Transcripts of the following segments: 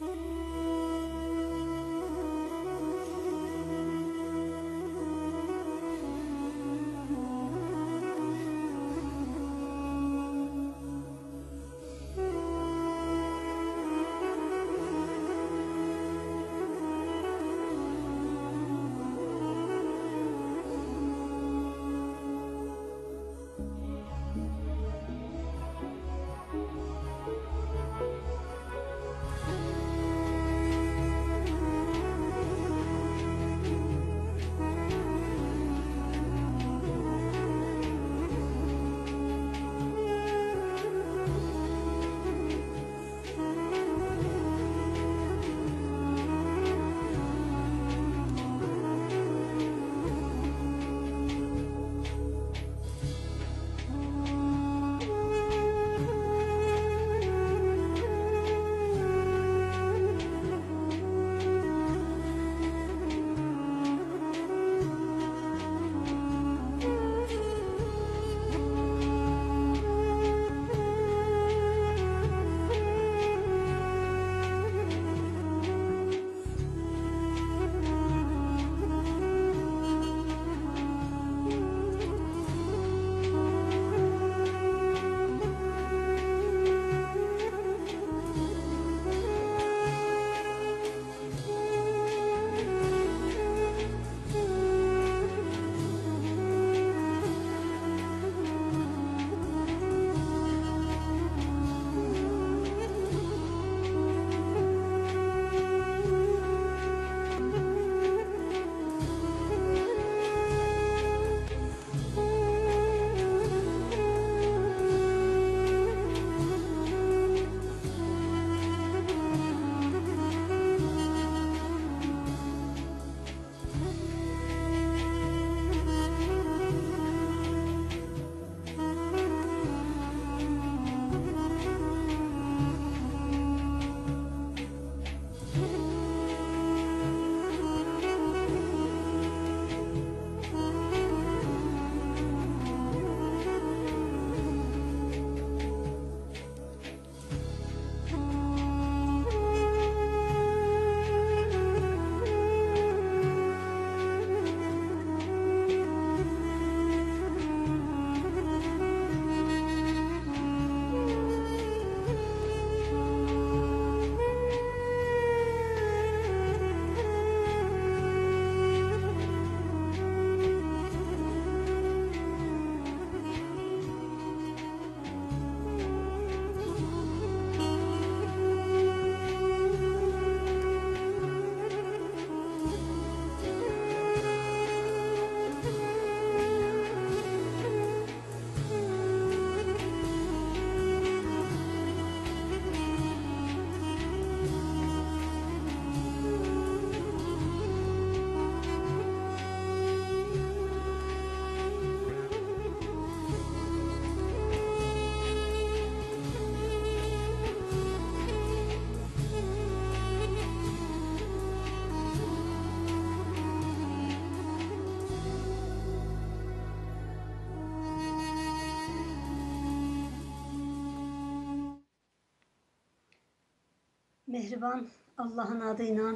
Mehriban Allahın adıyla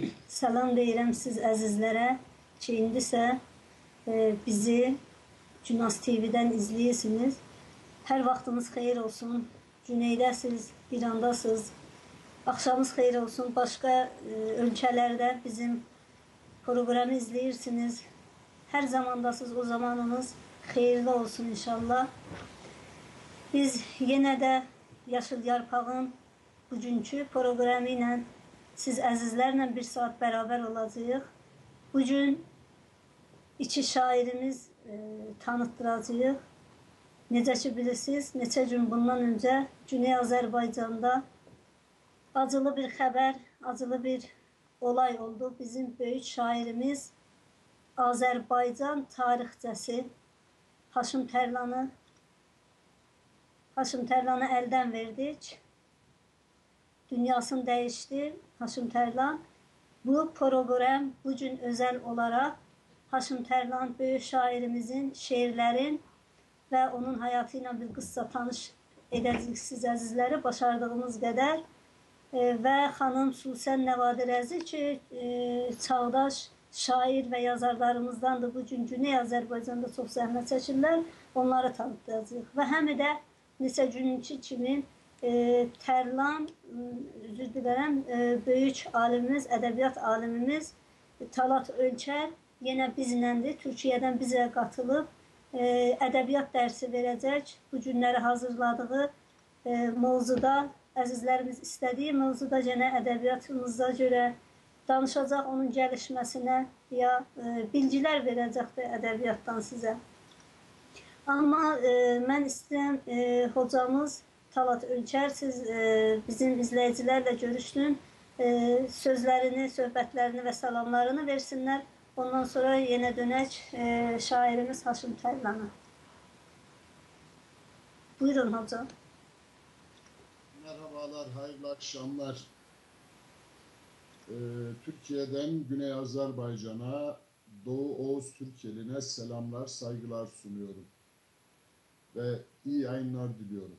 salam deyirəm siz əzizlərə ki, indisə bizi Cunas TV-dən izləyirsiniz. Hər vaxtınız xeyir olsun. Cüneydəsiz, İrandasız. Axşamınız xeyir olsun. Başqa ölkələrdə bizim proqramı izləyirsiniz. Hər zamandasız, o zamanınız xeyirli olsun inşallah. Biz yenə də Yaşıl Yarpağın bugünkü proqramı ilə siz əzizlərlə bir saat bərabər olacağıq. Bugün iki şairimiz tanıtdıracağıq. Necə ki bilirsiniz, neçə gün bundan öncə Güney Azərbaycanda acılı bir xəbər, acılı bir olay oldu. Bizim böyük şairimiz Azərbaycan tarixçəsi Haşim Tərlanı əldən verdik. Dünyasını dəyişdi Haşim Tərlan. Bu proqram bugün özəl olaraq Haşim Tərlan böyük şairimizin şeirlərin və onun həyatı ilə bir qıssa tanış edəcək siz əzizləri başardığımız qədər. və xanım Susən Nəvadirəzi ki, çağdaş şair və yazarlarımızdandır. Bu gün Güney Azərbaycanda çox zəhmət çəkirlər, onları tanıtacağıq. Və həm də neçə günkü kimi Tərlan, üzr dilərəm, böyük alimimiz, ədəbiyyat alimimiz Talat Ölkər yenə bizləndir. Türkiyədən bizə qatılıb ədəbiyyat dərsi verəcək. Bu günləri hazırladığı mövzuda əzizlərimiz istədiyi mövzuda yenə ədəbiyyatımıza görə danışacaq, onun gəlişməsinə ya bilgilər verəcəkdir ədəbiyyatdan sizə. Amma mən istəyirəm hocamız Talat Ölkər, siz bizim izləyicilərlə görüşdün, sözlərini, söhbətlərini və salamlarını versinlər. Ondan sonra yenə dönək şairimiz Haşim Tərlana. Buyurun hocam. Merhabalar, hayırlı akşamlar. Türkiye'den Güney Azerbaycan'a, Doğu Oğuz Türkeli'ne selamlar, saygılar sunuyorum. Ve iyi yayınlar diliyorum.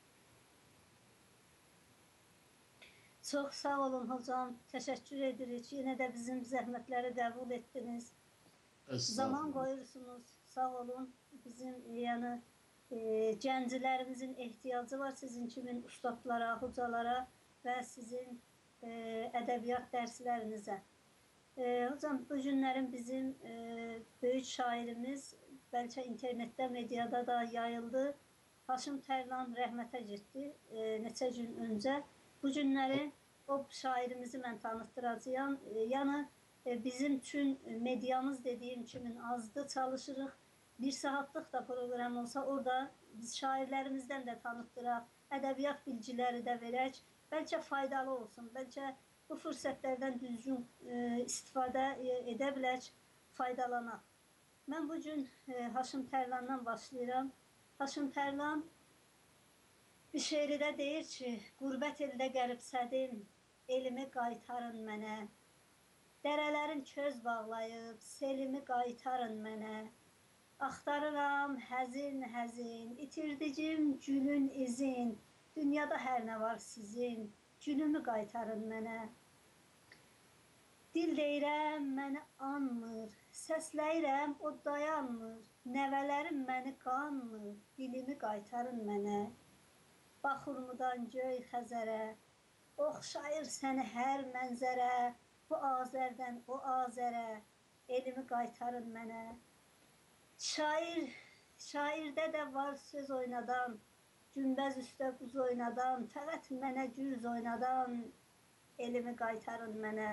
Çox sağ olun hocam, təşəkkür edirik. Yenə də bizim zəhmətləri qəbul etdiniz. Zaman qoyursunuz, sağ olun. Bizim yəni gənclərimizin ehtiyacı var sizin kimi ustadlara, hocalara və sizin ədəbiyyat dərslərinizə. Hocam, bu günlərin bizim böyük şairimiz, bəlkə internetdə, mediada da yayıldı. Haşim Tərlan rəhmətə getdi neçə gün öncə. Bu günləri o şairimizi mən tanıtdıracağım. Yəni, bizim üçün mediamız dediyim kimi azdır, çalışırıq. Bir saatlıq da proqram olsa orada biz şairlərimizdən də tanıtdıraq, ədəbiyyat bilgiləri də verək. Bəlkə faydalı olsun, bəlkə bu fürsətlərdən düzgün istifadə edə bilək, faydalanaq. Mən bugün Haşim Tərlandan başlayıram. Haşim Tərlan bir şeirdə deyir ki, qurbət eldə qəribsədim, elimi qaytarın mənə. Dərələrin köz bağlayıb, selimi qaytarın mənə. Axtarıram həzin, itirdicim gülün izin. Dünyada hər nə var sizin, gülümü qaytarın mənə. Dil deyirəm, məni anmır, səsləyirəm, o dayanmır. Nəvələrim məni qanmır, dilimi qaytarın mənə. Baxurmudan göy xəzərə, oxşayır səni hər mənzərə. Bu Azərdən o Azərə, elimi qaytarın mənə. Şairdə də var söz oynadan, günbəz üstə quz oynadan, fəqət mənə güz oynadan, elimi qaytarın mənə.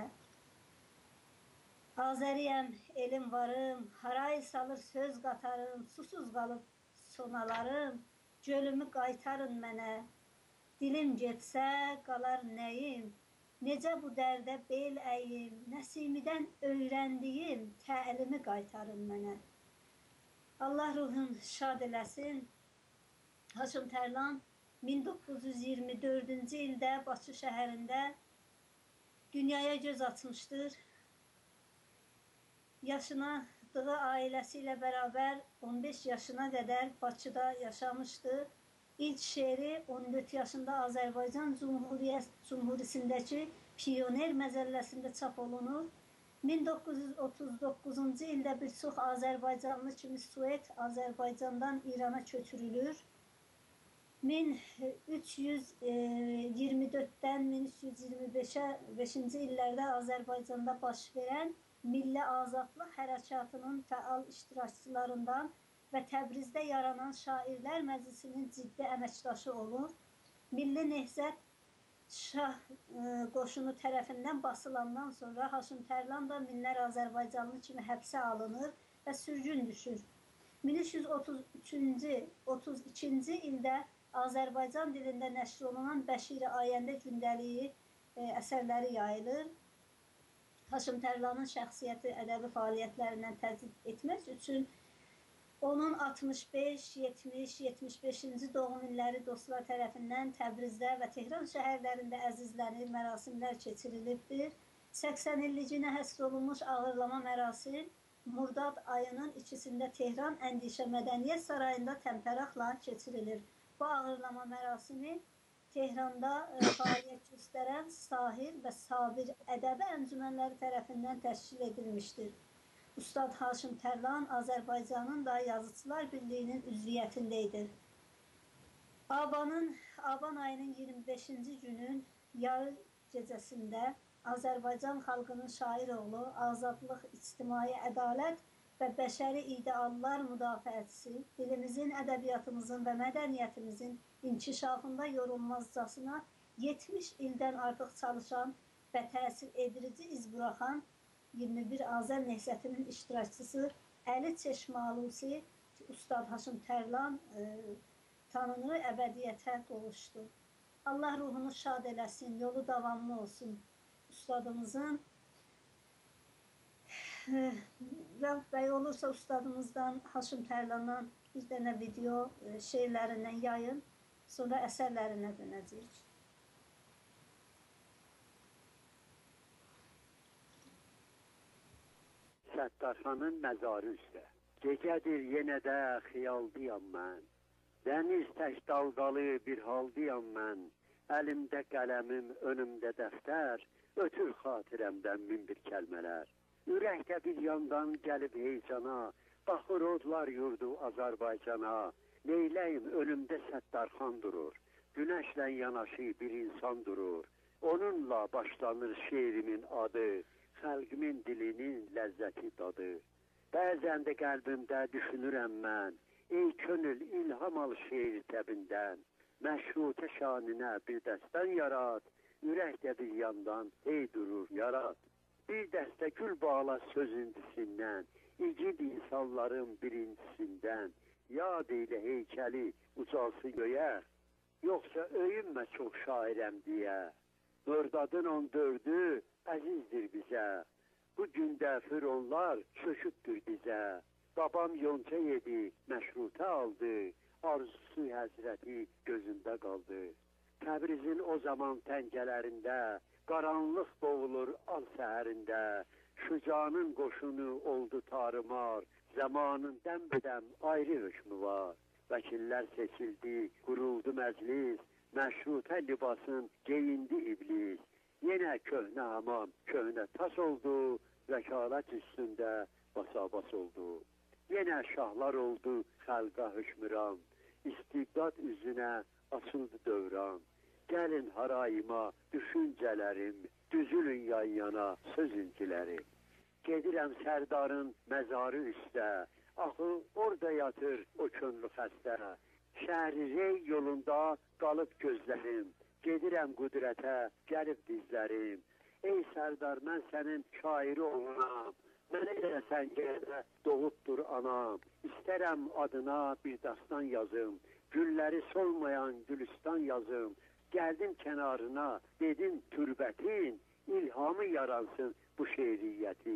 Azəriyəm, elim varım, haray salır söz qatarım, susuz qalıb sonalarım, gölümü qaytarın mənə. Dilim getsə qalar nəyim, necə bu dərdə bel əyim, Nəsimidən öyrəndiyim təlimi qaytarın mənə. Allah ruhun şad eləsin. Haşim Tərlan 1924-cü ildə Bakı şəhərində dünyaya göz açmışdır. Yaşınadığı ailəsi ilə bərabər 15 yaşına qədər Bakıda yaşamışdır. İlk şeiri 14 yaşında Azərbaycan Cumhuriyətindəki Pioner məzəlləsində çap olunur. 1939-cu ildə bir çox Azərbaycanlı kimi Suet Azərbaycandan İrana köçürülür. 1324-dən 1325-ci illərdə Azərbaycanda baş verən Milli Azadlıq Hərəkatının fəal iştirakçılarından və Təbrizdə yaranan Şairlər Məclisinin ciddi əməkdaşı olur. Milli Nehzət Şah qoşunu tərəfindən basılandan sonra Haşim Tərlan da minlər Azərbaycanlı kimi həbsə alınır və sürgün düşür. 1332-ci ildə Azərbaycan dilində nəşr olunan Bəşiri Ayəndə gündəliyi əsərləri yayılır. Haşim Tərlanın şəxsiyyəti ədəbi fəaliyyətlərindən təzyiq etmək üçün onun 65, 70, 75-ci doğum illəri dostlar tərəfindən Təbrizdə və Tehran şəhərlərində əzizlənir, mərasimlər keçirilibdir. 80 illicinə həsr olunmuş ağırlama mərasim Murdad ayının 2-sində Tehran Əndişə Mədəniyyət Sarayında təmtəraqla keçirilir. Bu ağırlama mərasimi Tehranda fəaliyyət göstərən Sahil və Sabir ədəbi əncümənləri tərəfindən təşkil edilmişdir. Ustad Haşim Tərlan Azərbaycanın da Yazıçılar Birliyinin üzviyyətindədir. Aban ayının 25-ci günün yarı gecəsində Azərbaycan xalqının şair oğlu, azadlıq, ictimai ədalət və bəşəri ideallar müdafiəçisi, dilimizin, ədəbiyyatımızın və mədəniyyətimizin inkişafında yorulmazcasına 70 ildən artıq çalışan və təsir edirici iz buraxan 21 Azər Nehsətinin iştirakçısı Əli Çeşmalusi Ustad Haşim Tərlan tanrı əbədiyyətə qovuşdu. Allah ruhunu şad eləsin, yolu davamlı olsun. Ustadımızın və olursa ustadımızdan Haşim Tərlandan bir dənə video şeirlərindən yayın, sonra əsərlərinə dönəcəyik. Səttarxanın məzarı üstə. Gecədir yenə də xiyaldıyam mən. Dəniz tək dalgalı bir haldıyam mən. Əlimdə qələmim, önümdə dəftər, ötür xatirəmdən min bir kəlmələr. Ürəkdə bir yandan gəlib heycana, baxır odlar yurdu Azərbaycana. Neyləyim, önümdə Səttarxan durur, günəşlə yanaşı bir insan durur. Onunla başlanır şeirimin adı, xalqimin dilinin ləzzəti dadı. Bəzən də qəlbimdə düşünürəm mən, ey könül ilham al şeir təbindən. Məşrutə şanınə bir dəstən yarat, ürəkdə bir yandan hey durur yarat. Bir dəstə gül bağla sözündüsündən, igid insanların birincisindən. Yad elə heykəli ucalsı göyə, yoxsa öyünmə çox şairəm deyə. Mördadın 14-ü əzizdir bizə, bu gündə fironlar çökübdür bizə. Babam yonca yedi, məşrutə aldı, arzusu həzrəti gözündə qaldı. Təbrizin o zaman təngələrində, qaranlıq boğulur al səhərində. Şücanın qoşunu oldu tarımar, zamanın dəmbədəm ayrı hökmü var. Vəkillər seçildi, quruldu məclis, məşrutə libasın geyindi iblis. Yenə köhnə hamam, köhnə tas oldu, vəkalət üstündə basabas oldu. Yenə şahlar oldu xalqa hökmüran, istibdad üzünə açıldı dövran. Gəlin harayıma düşüncələrim, düzülün yan yana sözüncülərim. Gedirəm Sərdarın məzarı üstə, axı orada yatır o könlü xəstə. Şəhri rey yolunda qalıb gözlərim, gedirəm qüdrətə, gəlib dizlərim. Ey Sərdar, mən sənin şairi olunam, mənə elə səngərdə doğubdur anam. İstərəm adına bir dastan yazım, gülləri solmayan gülüstan yazım. Gəldim kənarına, dedim türbətin, ilhamı yaransın bu şeiriyyətin.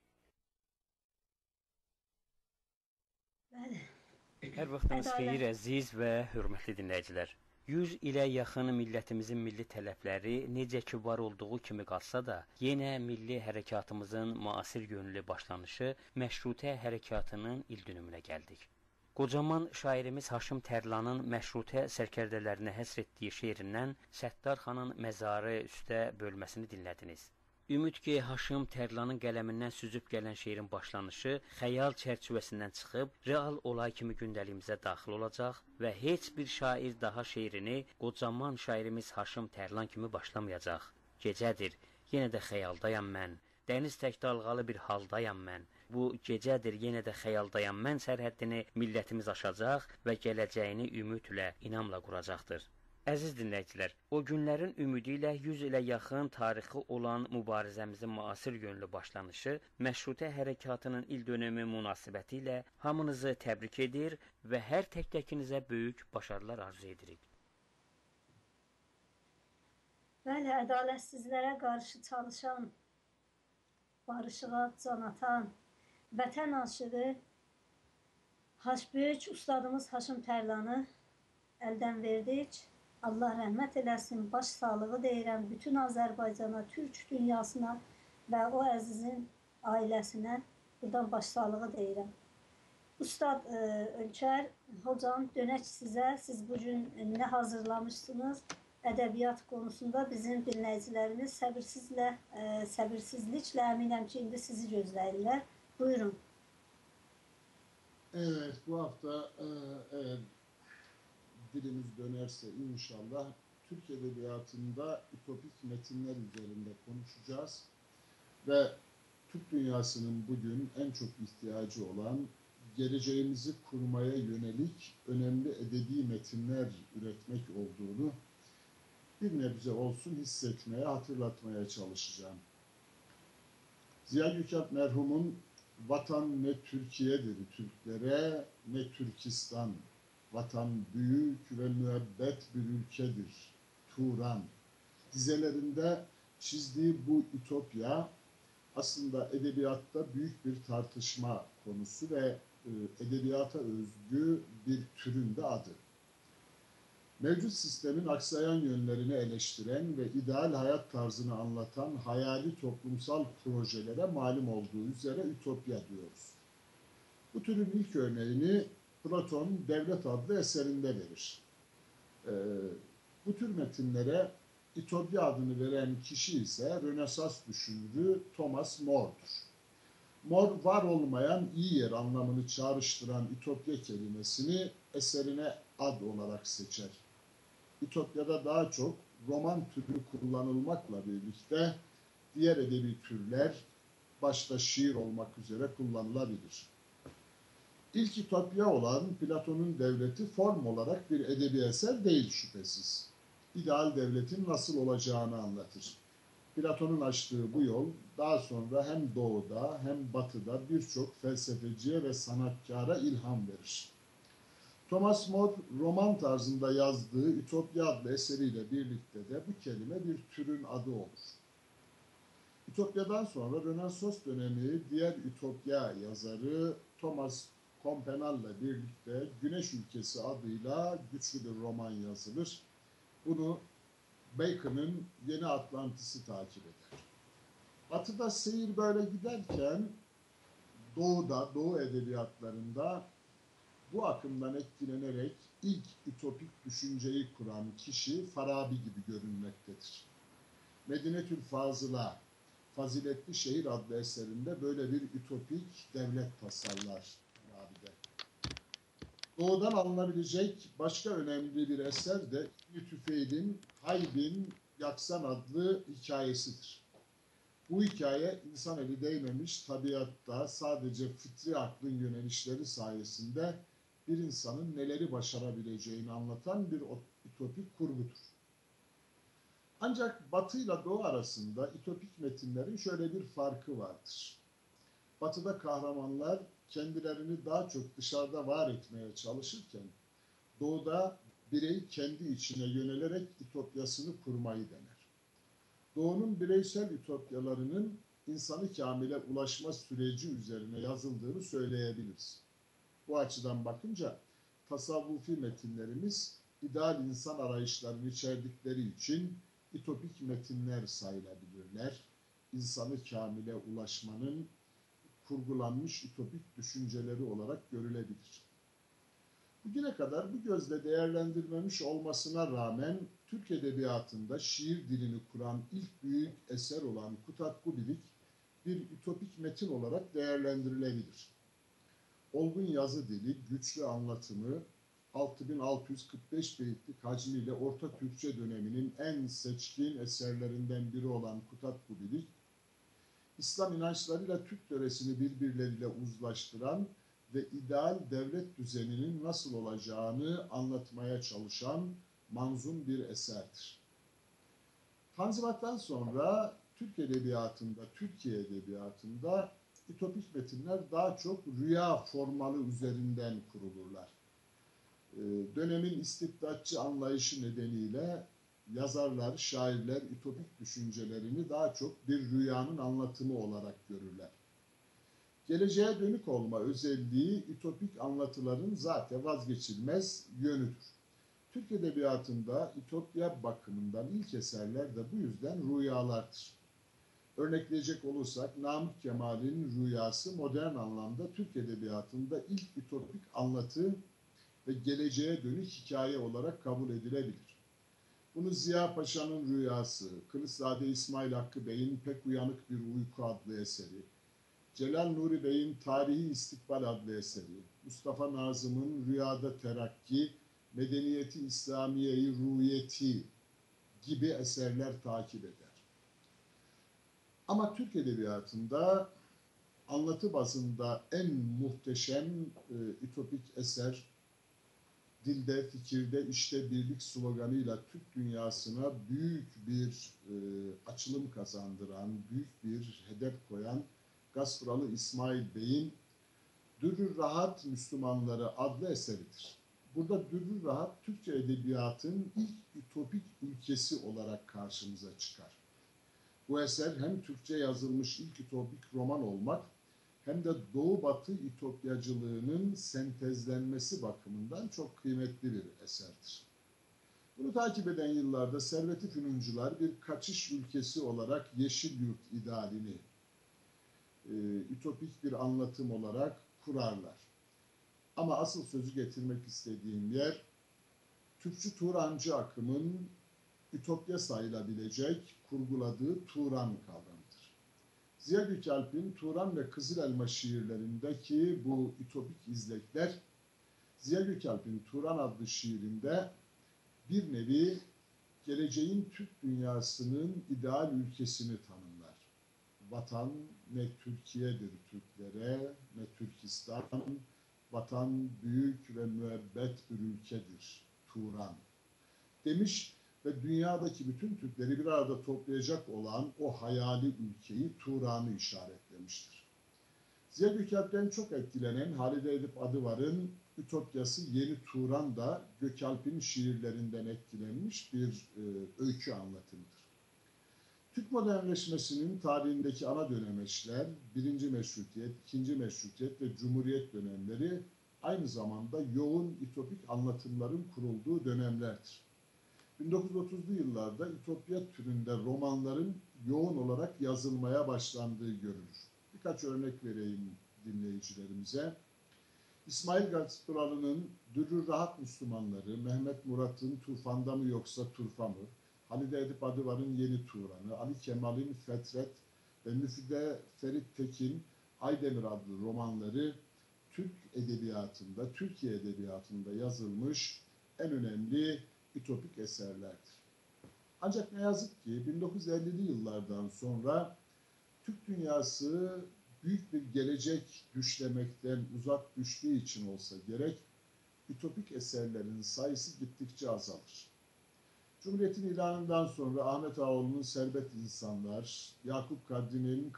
Hər vaxtınız xeyir əziz və hörmətli dinləyicilər. 100 ilə yaxın millətimizin milli tələbləri necə ki var olduğu kimi qalsa da, yenə milli hərəkatımızın müasir yönlü başlanışı məşrutə hərəkatının ildönümünə gəldik. Qocaman şairimiz Haşim Tərlanın məşrutə sərkərdələrinə həsr etdiyi şeirindən Səttarxanın məzarı üstə bölməsini dinlədiniz. Ümid ki, Haşim Tərlanın qələmindən süzüb gələn şeirin başlanışı xəyal çərçivəsindən çıxıb, real olay kimi gündəliyimizə daxil olacaq və heç bir şair daha şeirini qocaman şairimiz Haşim Tərlan kimi başlamayacaq. Gecədir, yenə də xəyaldayam mən, dəniz tək dalğalı bir haldayam mən. Bu gecədir, yenə də xəyaldayam mən sərhəddini millətimiz aşacaq və gələcəyini ümidlə, inamla quracaqdır. Əziz dinləyicilər, o günlərin ümidi ilə 100 ilə yaxın tarixi olan mübarizəmizin müasir yönlü başlanışı məşrutə hərəkatının ildönümü münasibəti ilə hamınızı təbrik edir və hər tək-təkinizə böyük başarılar arzu edirik. Bəli, ədalətsizlərə qarşı çalışan, barışığa can atan, vətən aşığı böyük ustadımız Haşim Tərlanı əldən verdik. Allah rəhmət eləsin, baş sağlığı deyirəm bütün Azərbaycana, türk dünyasına və o əzizin ailəsinə buradan baş sağlığı deyirəm. Ustad Önkər, hocam dönək sizə, siz bugün nə hazırlamışsınız ədəbiyyat konusunda bizim dinləyicilərimiz səbirsizliklə əminəm ki, indi sizi gözləyirlər. Buyurun. Evet, bu hafta eğer dilimiz dönerse inşallah Türk Edebiyatı'nda ütopik metinler üzerinde konuşacağız. Ve Türk dünyasının bugün en çok ihtiyacı olan geleceğimizi kurmaya yönelik önemli edebi metinler üretmek olduğunu bir nebze olsun hissetmeye, hatırlatmaya çalışacağım. Ziya Gökalp merhumun "Vatan ne Türkiye'dir Türklere, ne Türkistan. Vatan büyük ve müebbet bir ülkedir. Turan" dizelerinde çizdiği bu ütopya aslında edebiyatta büyük bir tartışma konusu ve edebiyata özgü bir türün de adı. Mevcut sistemin aksayan yönlerini eleştiren ve ideal hayat tarzını anlatan hayali toplumsal projelere malum olduğu üzere ütopya diyoruz. Bu türün ilk örneğini Platon Devlet adlı eserinde verir. Bu tür metinlere ütopya adını veren kişi ise Rönesans düşünürü Thomas More'dur. More, var olmayan iyi yer anlamını çağrıştıran ütopya kelimesini eserine ad olarak seçer. Ütopyada daha çok roman türü kullanılmakla birlikte diğer edebi türler başta şiir olmak üzere kullanılabilir. İlk ütopya olan Platon'un Devleti form olarak bir edebi eser değil şüphesiz. İdeal devletin nasıl olacağını anlatır. Platon'un açtığı bu yol daha sonra hem doğuda hem batıda birçok felsefeciye ve sanatkara ilham verir. Thomas More roman tarzında yazdığı Ütopya adlı eseriyle birlikte de bu kelime bir türün adı olur. Ütopyadan sonra Rönesans dönemi diğer Ütopya yazarı Thomas Campanela'la birlikte Güneş Ülkesi adıyla güçlü bir roman yazılır. Bunu Bacon'ın Yeni Atlantis'i takip eder. Batı'da seyir böyle giderken Doğu'da, Doğu edebiyatlarında bu akımdan etkilenerek ilk ütopik düşünceyi kuran kişi Farabi gibi görünmektedir. Medinetül Fazıla, Faziletli Şehir adlı eserinde böyle bir ütopik devlet tasarlar Farabi'de. Doğudan alınabilecek başka önemli bir eser de İbn-i Tüfeil'in Haybin Yaksan adlı hikayesidir. Bu hikaye insan eli değmemiş tabiatta sadece fıtri aklın yönelişleri sayesinde bir insanın neleri başarabileceğini anlatan bir ütopik kurgudur. Ancak Batı ile Doğu arasında ütopik metinlerin şöyle bir farkı vardır. Batı'da kahramanlar kendilerini daha çok dışarıda var etmeye çalışırken Doğu'da birey kendi içine yönelerek ütopyasını kurmayı dener. Doğu'nun bireysel ütopyalarının insanı kamile ulaşma süreci üzerine yazıldığını söyleyebiliriz. Bu açıdan bakınca tasavvufi metinlerimiz ideal insan arayışlarını içerdikleri için ütopik metinler sayılabilirler. İnsanı kamile ulaşmanın kurgulanmış ütopik düşünceleri olarak görülebilir. Bugüne kadar bu gözle değerlendirmemiş olmasına rağmen Türk Edebiyatı'nda şiir dilini kuran ilk büyük eser olan Kutatkubilik bir ütopik metin olarak değerlendirilebilir. Olgun yazı dili, güçlü anlatımı, 6645 beyitlik hacmiyle Orta Türkçe döneminin en seçkin eserlerinden biri olan Kutatkubilik, İslam inançlarıyla Türk töresini birbirleriyle uzlaştıran ve ideal devlet düzeninin nasıl olacağını anlatmaya çalışan manzum bir eserdir. Tanzimat'tan sonra Türkiye Edebiyatı'nda ütopik metinler daha çok rüya formalı üzerinden kurulurlar. Dönemin istibdatçı anlayışı nedeniyle yazarlar, şairler ütopik düşüncelerini daha çok bir rüyanın anlatımı olarak görürler. Geleceğe dönük olma özelliği ütopik anlatıların zaten vazgeçilmez yönüdür. Türk Edebiyatı'nda ütopya bakımından ilk eserler de bu yüzden rüyalardır. Örnekleyecek olursak Namık Kemal'in Rüyası modern anlamda Türk Edebiyatı'nda ilk ütopik anlatı ve geleceğe dönük hikaye olarak kabul edilebilir. Bunu Ziya Paşa'nın Rüyası, Kılıçzade İsmail Hakkı Bey'in Pek Uyanık Bir Uyku adlı eseri, Celal Nuri Bey'in Tarihi İstikbal adlı eseri, Mustafa Nazım'ın Rüyada Terakki, Medeniyeti İslamiye-i Ruhiyeti gibi eserler takip eder. Ama Türk Edebiyatı'nda anlatı bazında en muhteşem ütopik eser, dilde, fikirde, işte birlik sloganıyla Türk dünyasına büyük bir açılım kazandıran, büyük bir hedef koyan Gaspralı İsmail Bey'in Dürrü Rahat Müslümanları adlı eseridir. Burada Dürrü Rahat, Türkçe edebiyatın ilk ütopik ülkesi olarak karşımıza çıkar. Bu eser hem Türkçe yazılmış ilk ütopik roman olmak, hem de Doğu-Batı ütopyacılığının sentezlenmesi bakımından çok kıymetli bir eserdir. Bunu takip eden yıllarda Servet-i Fünuncular bir kaçış ülkesi olarak Yeşil Yurt idealini ütopik bir anlatım olarak kurarlar. Ama asıl sözü getirmek istediğim yer, Türkçü Turancı akımın ütopya sayılabilecek kurguladığı Turan kavramıdır. Ziya Gökalp'in Turan ve Kızıl Elma şiirlerindeki bu ütopik izlekler, Ziya Gökalp'in Turan adlı şiirinde bir nevi geleceğin Türk dünyasının ideal ülkesini tanımlar. Vatan ne Türkiye'dir Türklere, ne Türkistan, vatan büyük ve müebbet bir ülkedir Turan demiş ve dünyadaki bütün Türkleri bir arada toplayacak olan o hayali ülkeyi Turan'ı işaretlemiştir. Ziya Gökalp'ten çok etkilenen Halide Edip Adıvar'ın Ütopyası Yeni Turan da Gökalp'in şiirlerinden etkilenmiş bir öykü anlatımıdır. Türk modernleşmesinin tarihindeki ana dönemeçler, 1. Meşrutiyet, 2. Meşrutiyet ve Cumhuriyet dönemleri aynı zamanda yoğun ütopik anlatımların kurulduğu dönemlerdir. 1930'lu yıllarda ütopya türünde romanların yoğun olarak yazılmaya başlandığı görülür. Birkaç örnek vereyim dinleyicilerimize. İsmail Gasparalı'nın Dürrü Rahat Müslümanları, Mehmet Murat'ın Turfan'da mı yoksa Turfa mı, Halide Edip Adıvar'ın Yeni Turan'ı, Ali Kemal'in Fetret ve Müfide Ferit Tekin Aydemir adlı romanları Türk edebiyatında, Türkiye edebiyatında yazılmış en önemli ütopik eserlerdir. Ancak ne yazık ki 1950'li yıllardan sonra Türk dünyası büyük bir gelecek düşlemekten uzak düştüğü için olsa gerek, ütopik eserlerin sayısı gittikçe azalır. Cumhuriyet'in ilanından sonra Ahmet Ağaoğlu'nun Serbest İnsanlar, Yakup Kadri'nin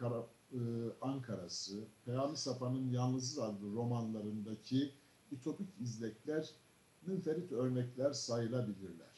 Ankara'sı, Peyami Safa'nın Yalnızız adlı romanlarındaki ütopik izlekler münferit örnekler sayılabilirler.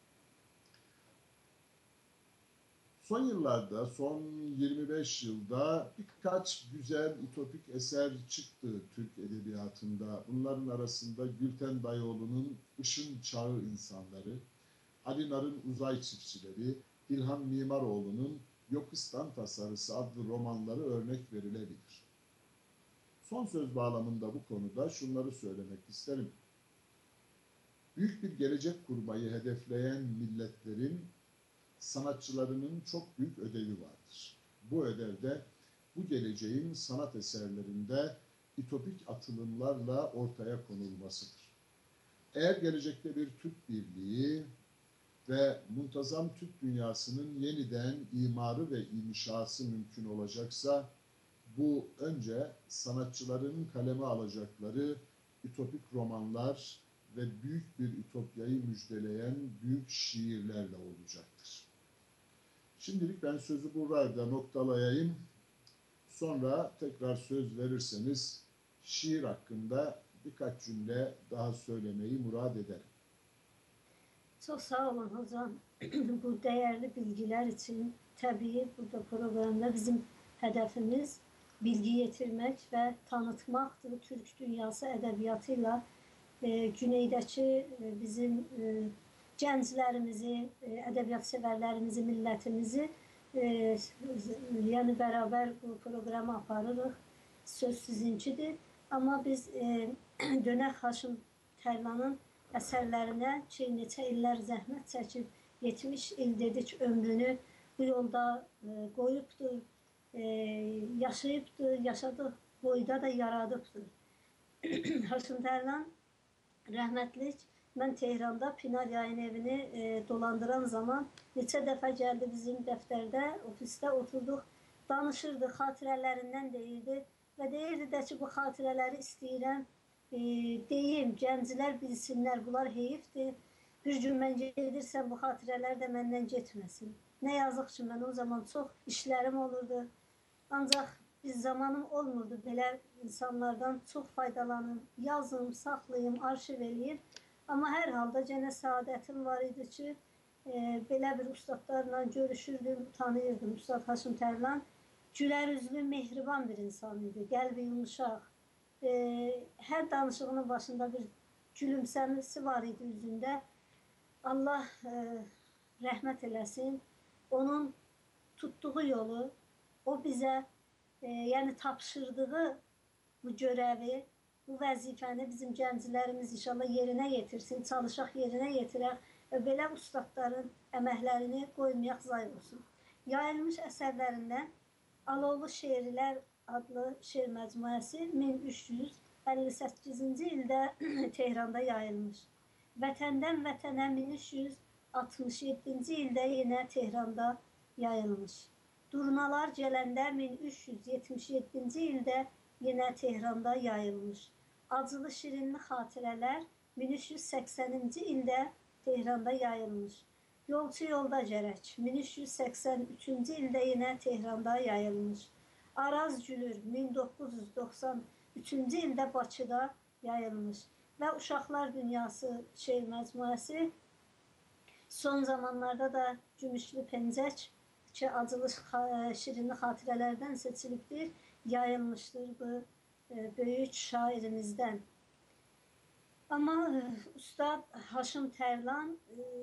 Son yıllarda, son 25 yılda birkaç güzel ütopik eser çıktı Türk edebiyatında. Bunların arasında Gülten Dayıoğlu'nun Işın Çağı İnsanları, Ali Nar'ın Uzay Çiftçileri, İlhan Mimaroğlu'nun Yokistan Tasarısı adlı romanları örnek verilebilir. Son söz bağlamında bu konuda şunları söylemek isterim. Büyük bir gelecek kurmayı hedefleyen milletlerin, sanatçılarının çok büyük ödevi vardır. Bu ödevde bu geleceğin sanat eserlerinde ütopik atılımlarla ortaya konulmasıdır. Eğer gelecekte bir Türk birliği ve muntazam Türk dünyasının yeniden imarı ve inşası mümkün olacaksa, bu önce sanatçıların kaleme alacakları ütopik romanlar ve büyük bir ütopyayı müjdeleyen büyük şiirlerle olacaktır. Şimdilik ben sözü burada noktalayayım. Sonra tekrar söz verirseniz şiir hakkında birkaç cümle daha söylemeyi murad ederim. Çok sağ olun hocam bu değerli bilgiler için. Tabii burada programda bizim hedefimiz bilgi getirmek ve tanıtmaktır. Türk dünyası edebiyatıyla güneydeki bizim gənclərimizi, edebiyat severlerimizi, millətimizi yani beraber bu programı aparırıq. Söz sizinkidir. Ama biz Dönər Haşim Tərlanın əsərlərinə ki, neçə illər zəhmət çəkib 70 il dedik ömrünü bu yolda qoyubdur, yaşayıbdır, yaşadığı boyda da yaradıbdır. Haşim Tərlan rəhmətlik, mən Tehranda Pinar Yayın Evini dolandıran zaman neçə dəfə gəldi bizim dəftərdə, ofisdə oturduq, danışırdı, xatirələrindən deyirdi və deyirdi də ki, bu xatirələri istəyirəm, deyim, gənclər bilsinlər, bunlar heyifdir. Bir gün mən gedirsəm, bu xatirələr də məndən getməsin. Nə yazıq ki, mən o zaman çox işlərim olurdu. Ancaq biz zamanım olmurdu, belə insanlardan çox faydalanım, yazım, saxlayım, arşiv eləyim. Amma hər halda gənə səadətim var idi ki, belə bir ustadlarla görüşürdüm, tanıyırdım. Ustad Haşim Tərlan gülər üzlü, mehriban bir insan idi, qəlbi yumuşaq. Hər danışığının başında bir gülümsəmisi var idi üzündə. Allah rəhmət eləsin. Onun tutduğu yolu, o bizə yəni tapşırdığı bu görəvi, bu vəzifəni bizim gənclərimiz inşallah yerinə yetirsin, çalışaq yerinə yetirək və belə ustadların əməklərini qoymayaq zay olsun. Yayılmış əsərlərindən Alovlu Şeirlər adlı şeir məcmuəsi 1358-ci ildə Tehranda yayılmış. Vətəndən vətənə 1367-ci ildə yenə Tehranda yayılmış. Durnalar gələndə 1377-ci ildə yenə Tehranda yayılmış. Acılı şirinli xatirələr 1380-ci ildə Tehranda yayılmış. Yolçu yolda gərək 1383-cü ildə yenə Tehranda yayılmış. Araz Gülür 1993-cü ildə Bakıda yayılmış. Və Uşaqlar Dünyası şeir məcmuəsi son zamanlarda da Gümüşlü Pencək ki, acılı şirinli xatirələrdən seçilibdir, yayılmışdır bu böyük şairimizdən. Amma Ustad Haşim Tərlan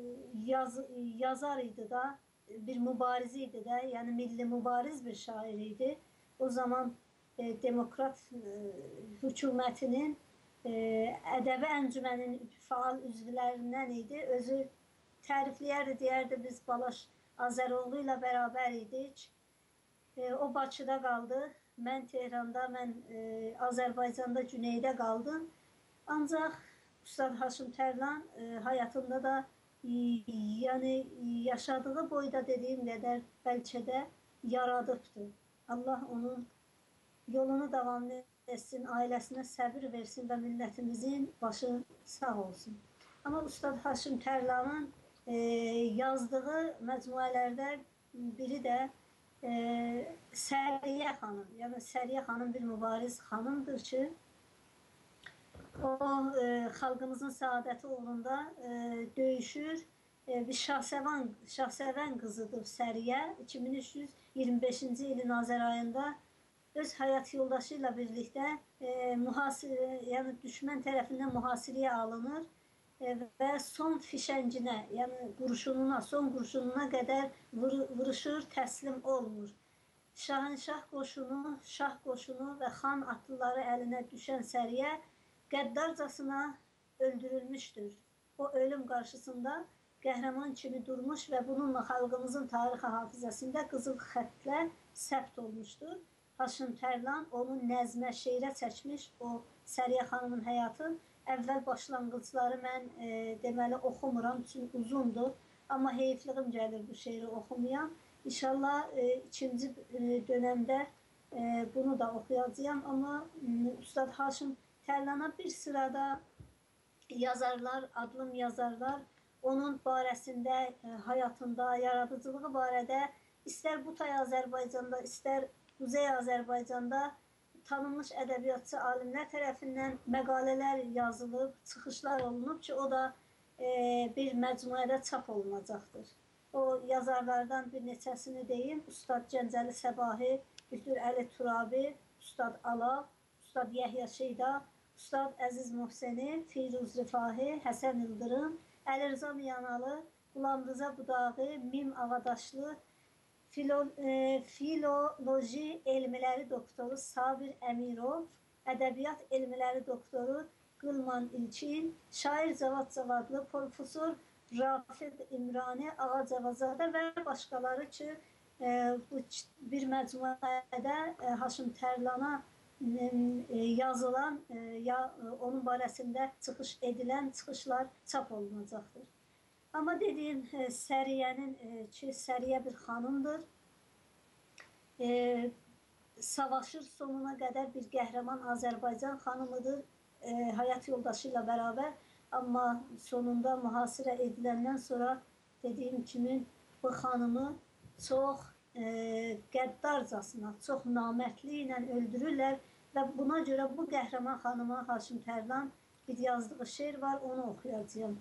yazar idi da, bir mübariz idi də, yəni milli mübariz bir şair idi. O zaman Demokrat hökumətinin ədəbi əncüməninin faal üzvlərindən idi. Özü tərifləyərdi, deyərdi, biz Balaş Azəroğlu ilə bərabər idik. O Bakıda qaldı, mən Tehranda, mən Azərbaycanda, Güneydə qaldım. Ancaq Ustad Haşim Tərlan həyatında da yəni yaşadığı boyda dediyim qədər bəlkə də yaradıbdır. Allah onun yolunu davam etsin, ailəsinə səbir versin və millətimizin başı sağ olsun. Amma Ustad Haşim Tərlanın yazdığı məcmuələrdə biri də Səriyə xanım. Yəni Səriyə xanım bir mübariz xanımdır ki, o xalqımızın səadəti uğrunda döyüşür. Bir şahsevən qızıdır Səriyə. 2325-ci ilin Azər ayında öz həyat yoldaşı ilə birlikdə yəni düşmən tərəfindən mühasirəyə alınır və son fişənginə, yəni qurşununa, son qurşununa qədər vuruşur, təslim olmur. Şahınşah qoşunu, şah qoşunu və xan atlıları əlinə düşən Səriyə qəddarcasına öldürülmüşdür. O ölüm qarşısında qəhrəman kimi durmuş və bununla xalqımızın tarixi hafizəsində qızıl xətlə səbt olmuşdur. Haşim Tərlan onun nəzmə, şeirə çəkmiş o Səriyə xanımın həyatı. Əvvəl başlanğıcları mən deməli oxumuram, çünki uzundur. Amma heyifliğim gəlir bu şeiri oxumayam. İnşallah ikinci dönəmdə bunu da oxuyacağım. Amma Ustad Haşim Tərlana bir sırada yazarlar, adlım yazarlar, onun barəsində, həyatında, yaradıcılığı barədə istər Butay Azərbaycanda, istər Quzey Azərbaycanda tanınmış ədəbiyyatçı alimlər tərəfindən məqalələr yazılıb, çıxışlar olunub ki, o da bir məcmuədə çap olunacaqdır. O yazarlardan bir neçəsini deyim, Ustad Gəncəli Səbahi, Ühdür Əli Turabi, Ustad Alav, Ustad Yəhya Şeyda, Ustad Əziz Muhseni, Firuz Rifahi, Həsən İldırım, Əli Rıza Miyanalı, Qulam Rıza Budağı, Mim Ağadaşlı, Filoloji elmləri doktoru Sabir Əmirov, Ədəbiyyat elmləri doktoru Qılman İlkin, şair Cavad Cavadlı, Profesor Rafid İmrani Ağacavazadə və başqaları ki, bu bir məcmuədə Haşim Tərlana yazılan, onun barəsində çıxış edilən çıxışlar çap olunacaqdır. Amma dediyim Səriyənin ki, Səriyə bir xanımdır. Savaşır sonuna qədər bir qəhrəman Azərbaycan xanımıdır, həyat yoldaşı ilə bərabər. Amma sonunda mühasirə ediləndən sonra dediyim kimi bu xanımı çox qəddarcasına, çox namərdliyi ilə öldürürlər və buna görə bu qəhrəman xanıma Haşim Tərlan bir yazdığı şeir var, onu oxuyacağım.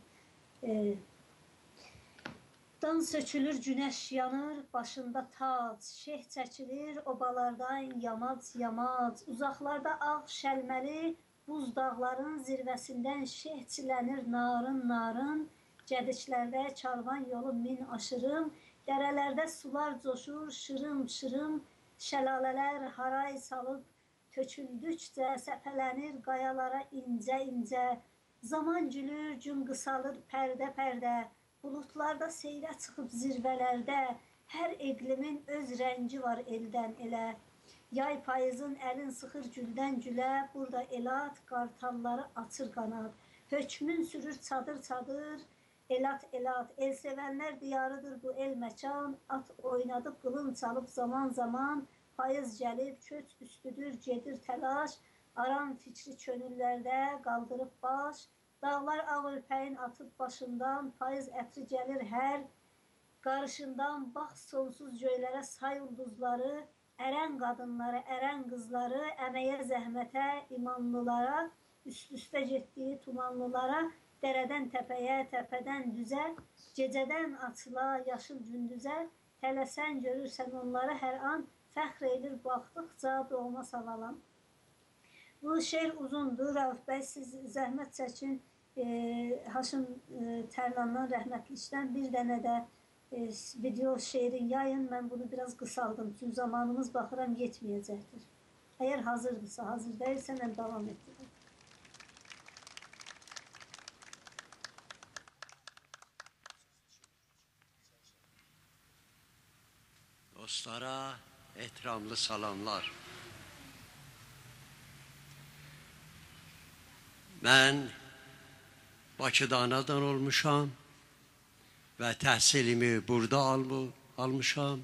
Dan sökülür, günəş yanır, başında tac, şeh çəkilir, obalardan yamac, uzaqlarda ağ şəlməli, buz dağların zirvəsindən şeh çilənir narın, gədiklərdə karvan yolu min aşırım, dərələrdə sular coşur, şırım, şəlalələr haray salıb, töküldükcə səpələnir qayalara incə, zaman gülür, gün qısalır pərdə, bulutlarda seyrə çıxıb zirvələrdə, hər iqlimin öz rəngi var eldən elə. Yay payızın əlin sıxır güldən gülə, burada elat qartalları açır qanad. Hökmün sürür çadır, elat, el sevənlər diyarıdır bu el məkan, at oynadıb qılın çalıb zaman, payız gəlib köç üstüdür, gedir təlaş, aran fikri könüllərdə qaldırıb baş, dağlar ağ ürpəyin atıb başından, payız ətri gəlir hər qarışından, bax sonsuz göylərə say ulduzları, ərən qadınları, ərən qızları, əməyə zəhmətə, imanlılara, üst-üstə getdiyi tumanlılara, dərədən təpəyə, təpədən düzə, gecədən açıla, yaşıl gündüzə, tələsən görürsən onları hər an, fəxr edir baxdıqca doğma savalan. Bu şeir uzundur, Rauf bəy, siz zəhmət çəkin, Haşim Tərlandan rəhmətlikdən bir dənə də video şeirin yayın, mən bunu biraz qısaldım, çünki zamanımız baxıram yetməyəcəkdir. Əgər hazırdırsa, hazır deyilsə, mən davam etdirəm. Dostlara ehtiramlı salamlar. Mən Bakıda anadan olmuşam və təhsilimi burada almışam.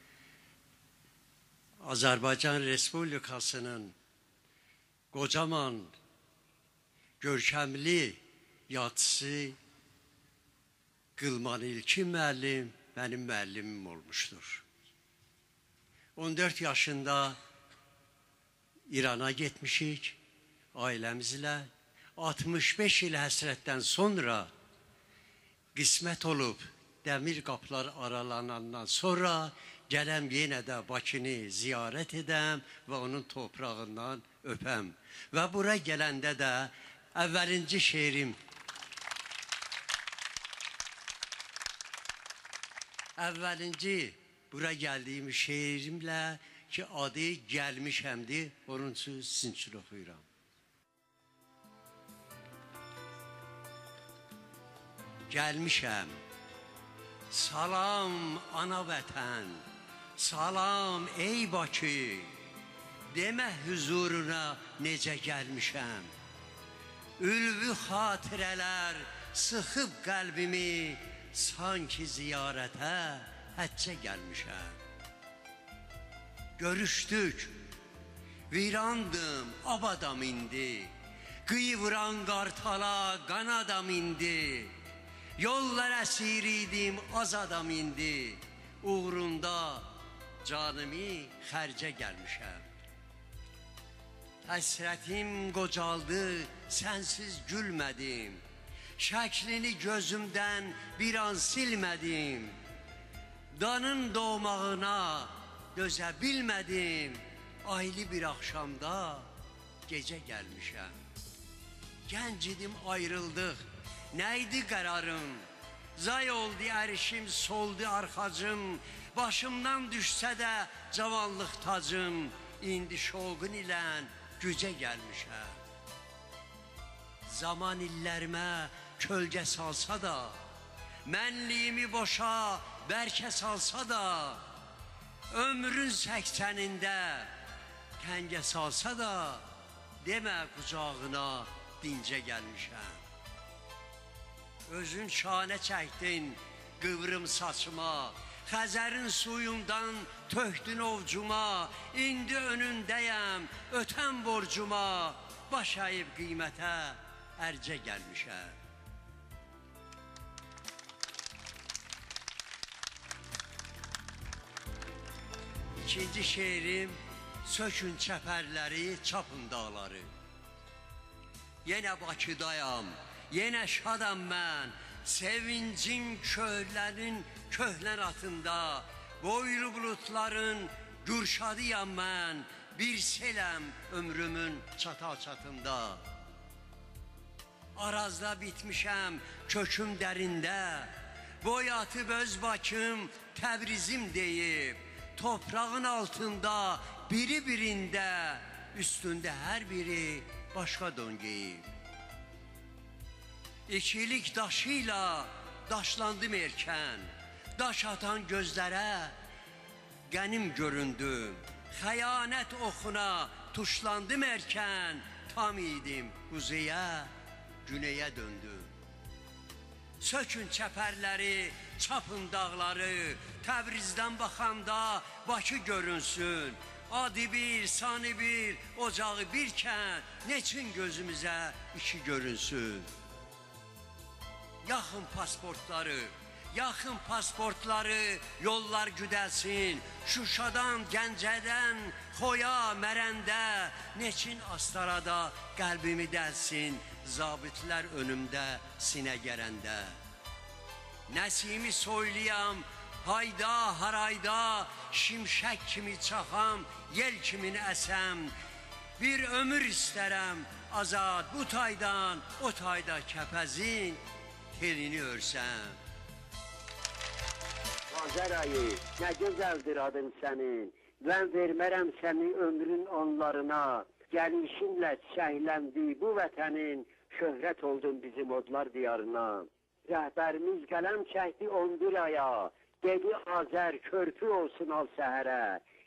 Azərbaycan Respublikasının qocaman, görkəmli yadçısı Qılman İlkin müəllim mənim müəllimim olmuşdur. 14 yaşında İrana getmişik ailəmizlə. 65 il həsrətdən sonra qismət olub dəmir qapılar aralanandan sonra gələm yenə də Bakını ziyarət edəm və onun toprağından öpəm. Və bura gələndə də əvvəlinci şeirim, bura gəldiyim şeirimlə ki adı gəlmişəmdir, onun üçün sizin üçün oxuyuram. Gəlmişəm, salam ana vətən, salam ey Bakı, demə huzuruna necə gəlmişəm. Ülvü xatirələr sıxıb qəlbimi, sanki ziyarətə həccə gəlmişəm. Görüşdük, virandım, abadam indi, qıyı vuran qartala qanadam indi. Yollar əsir idim, azadam indi, uğrunda canımı xərcə gəlmişəm. Həsrətim qocaldı, sənsiz gülmədim, şəklini gözümdən bir an silmədim. Danın doğmağına dözə bilmədim, aylı bir axşamda gecə gəlmişəm. Gənc idim, ayrıldıq, nəydi qərarım? Zay oldu ərişim, soldu arxacım, başımdan düşsə də cavanlıq tacım, indi şoğun ilə gücə gəlmişəm. Zaman illərimə kölgə salsa da, Mənliyimi boşa bərkə salsa da, ömrün 80'ində təngə salsa da, demə qucağına dincə gəlmişəm. Özün şanə çəkdin qıvrım saçıma, Xəzərin suyundan tökdün ovcuma, indi önündəyəm ötən borcuma, baş əyib qiymətə ərcə gəlmişəm. İkinci şeirim, sökün çəpərləri, çapın dağları. Yenə Bakıdayam, yenə şadam mən, sevincin köhlənin köhlən atında, boylu bulutların gürşadıyam mən, bir seləm ömrümün çata-çatında. Arazda bitmişəm köküm dərində, boy atıb öz Bakım Təbrizim deyib, toprağın altında biri-birində, üstündə hər biri başqa don geyib. İkilik daşıyla daşlandım erkən, daş atan gözlərə qənim göründüm, xəyanət oxuna tuşlandım erkən, tam idim quzuya, günəyə döndüm. Sökün çəpərləri, çapın dağları, Təbrizdən baxanda Bakı görünsün. Adı bir, sanı bir, ocağı birkən, neçin gözümüzə iki görünsün. Yaxın pasportları, yaxın pasportları, yollar güdəlsin, Şuşadan, Gəncədən, Xoya, Mərəndə, neçin astarada qəlbimi dəlsin, zabitlər önümdə sinə gərəndə. Nəsimi soyluyam, hayda, harayda, şimşək kimi çaxam, yel kimin əsəm, bir ömür istərəm, azad bu taydan, o tayda kəpəzin, telini örsəm. Azər ayı, nə gözəldir adın sənin, mən vermərəm səni ömrün onlarına, gəlişinlə çiçəkləndi bu vətənin, şöhrət oldun bizim odlar diyarına. Rəhbərimiz qələm çəkdi 11 aya, dedi Azər körpü olsun al səhərə,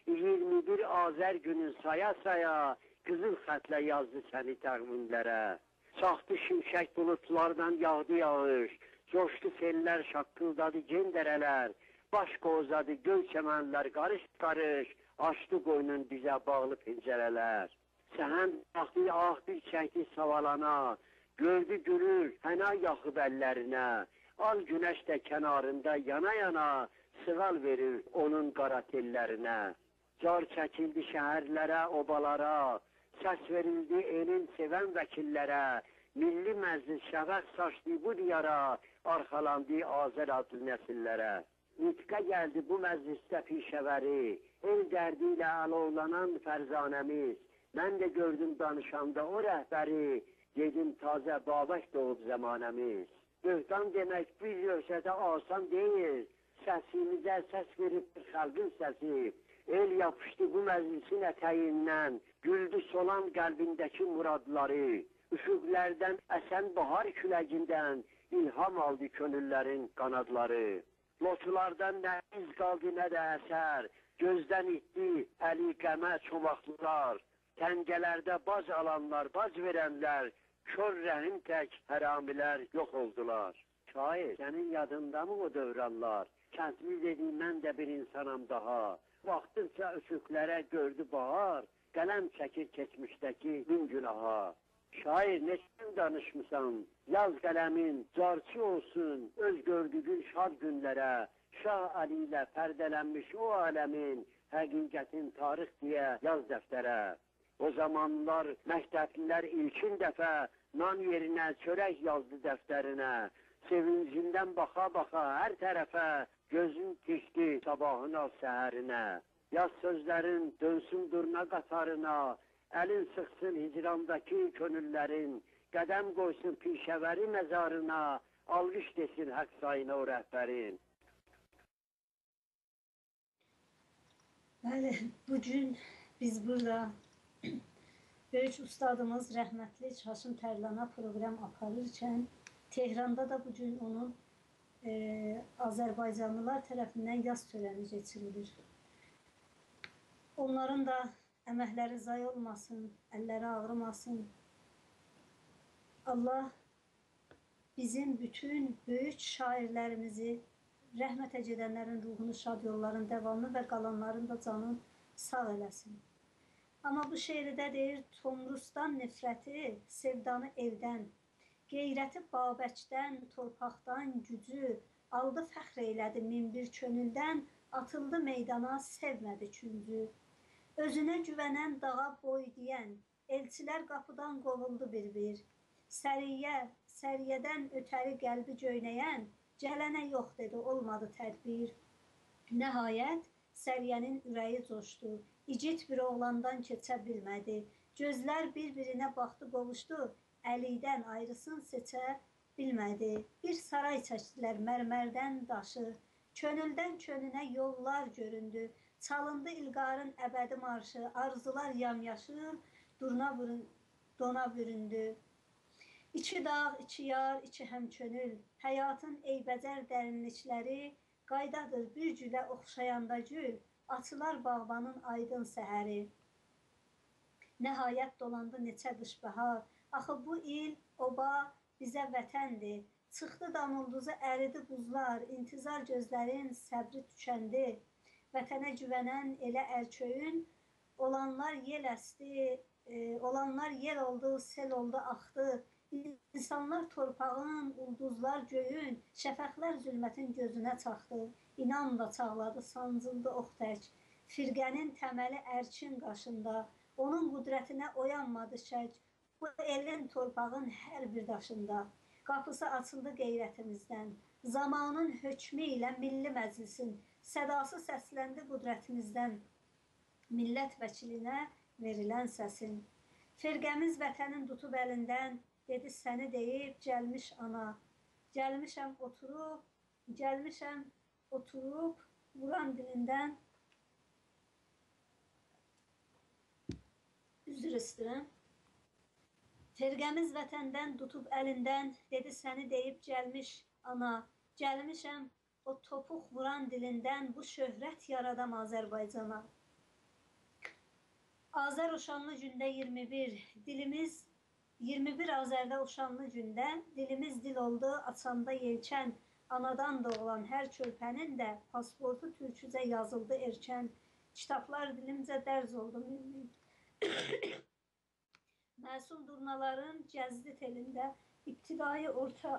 21 Azər günü saya-saya, qızıl xətlə yazdı səni təqvimlərə. Çaxdı şimşək bulutlardan yağdı yağış, coşdu sellər şaqqıldadı gen dərələr, baş qozadı göl çəmənlər qarış-qarış, açdı qoynun bizə bağlı pencərələr. Səhən baxdı ah bir çəkdi savalana, gördü gülür həna yaxıb əllərinə, al günəş də kənarında yana-yana, sığal verir onun qara tellərinə. Car çəkildi şəhərlərə, obalara, səs verildi elin sevən vəkillərə, milli məclis şəfəq saçdı bu diyara, arxalandı Azər adlı nəsillərə. Nitqə gəldi bu məclisdə pişəvəri, el dərdi ilə alovlanan fərzanəmiz, mən də gördüm danışanda o rəhbəri, dedim tazə babək doğub zəmanəmiz. Böhtan demək bir ölçədə asan deyil, səsimizə səs verib xalqın səsi, el yapışdı bu məclisin ətəyindən, güldü solan qəlbindəki muradları, üfüqlərdən əsən bahar küləgindən ilham aldı könüllərin qanadları. Lotulardan nə iz qaldı nə də əsər, gözdən itdi əli qəmə çomaqlılar, təngələrdə baz alanlar, baz verənlər, kör rəhim tək həramilər yox oldular. Şair, sənin yadındamı o dövranlar? Kəntli dedi, mən də bir insanam daha. Baxdıqca üfüqlərə gördü bahar, qələm çəkir keçmişdəki min günaha. Şair, neçən danışmısan, yaz qələmin, carçı olsun, öz gördüyün şad günlərə, Şah Əli ilə pərdələnmiş o aləmin, həqiqətin tarix deyə yaz dəftərə. O zamanlar məktəblilər ilkin dəfə nan yerinə çörək yazdı dəftərinə. Sevincindən baxa-baxa hər tərəfə gözün dikdi sabahın al səhərinə. Yaz sözlərin dönsün durna qatarına, əlin sıxsın hicrandakı könüllərin, qədəm qoysun pişəvəri məzarına, alqış desin haqq sayına o rəhbərin. Bəli, bugün biz burada böyük ustadımız rəhmətli Haşim Tərlana proqram aparırkən, Tehranda da bugün onun Azərbaycanlılar tərəfindən yaz törəni keçirilir. Onların da əməkləri zayi olmasın, əlləri ağrımasın. Allah bizim bütün böyük şairlərimizi, rəhmətə gedənlərin ruhunu şad yolların davamlı və qalanların da canını sağ eləsin. Amma bu şeirdə deyir, Tomrusdan nifrəti, sevdanı eldən, qeyrəti Babəkdən, torpaqdan gücü, aldı fəxr eylədi min bir könüldən, atıldı meydana, sevmədi küncü. Özünə güvənən dağa boy deyən, elçilər qapıdan qovuldu bir-bir. Səriyədən ötəri qəlbi göynəyən, gələnə yox dedi, olmadı tədbir. Nəhayət, Səriyənin ürəyi coşdu, İgid bir oğlandan keçə bilmədi. Gözlər bir-birinə baxdı, qovuşdu, əlidən ayrısın seçə bilmədi. Bir saray çəkdilər mərmərdən daşı, könüldən könünə yollar göründü. Çalındı İlqarın əbədi marşı, arzular yamyaşır, dona büründü. İki dağ, iki yar, iki həmkönül, həyatın eybəcər dərinlikləri, qaydadır bir gülə oxşayanda gül, açılar bağbanın aydın səhəri. Nəhayət dolandı neçə qış bəhar, axı bu il oba bizə vətəndir. Çıxdı dam ulduzu, əridi buzlar, intizar gözlərin səbri tükəndi. Vətənə güvənən elə ərköyün, olanlar yel əsdi, olanlar yel oldu, sel oldu, axdı. İnsanlar torpağın, ulduzlar göyün, şəfəqlər zülmətin gözünə çaxdı. İnanla çağladı, sancıldı ox tək. Firqənin təməli ərkin qaşında, onun qüdrətinə oyanmadı şək. Bu elin torpağın hər bir daşında. Qapısı açıldı qeyrətimizdən. Zamanın hökmü ilə milli məclisin sədası səsləndi qüdrətimizdən. Millət vəkilinə verilən səsin. Firqəmiz vətənin tutub əlindən, dedi səni deyib gəlmiş ana. Gəlmişəm oturub vuran dilindən. Üzr istəyirəm. Firqəmiz vətəndən tutub əlindən, dedi səni deyib gəlmiş ana. Gəlmişəm o topuq vuran dilindən, bu şöhrət yaradam Azərbaycana. Azər Uşanlı gündə 21, dilimiz 21 Azərdə Uşanlı gündə, dilimiz dil oldu, açanda yelkən, anadan doğulan hər körpənin də pasportu türkücə yazıldı erkən, kitablar dilimcə dərz oldu milli. Məsum durnaların gəzdi telində, ibtidai orta...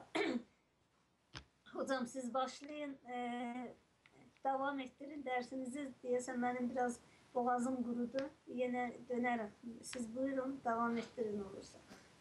Hocam siz başlayın, devam ettirin dersinizi, deyəsən mənim biraz boğazım qurudu, yenə dönərəm. Siz buyurun, devam ettirin olursa.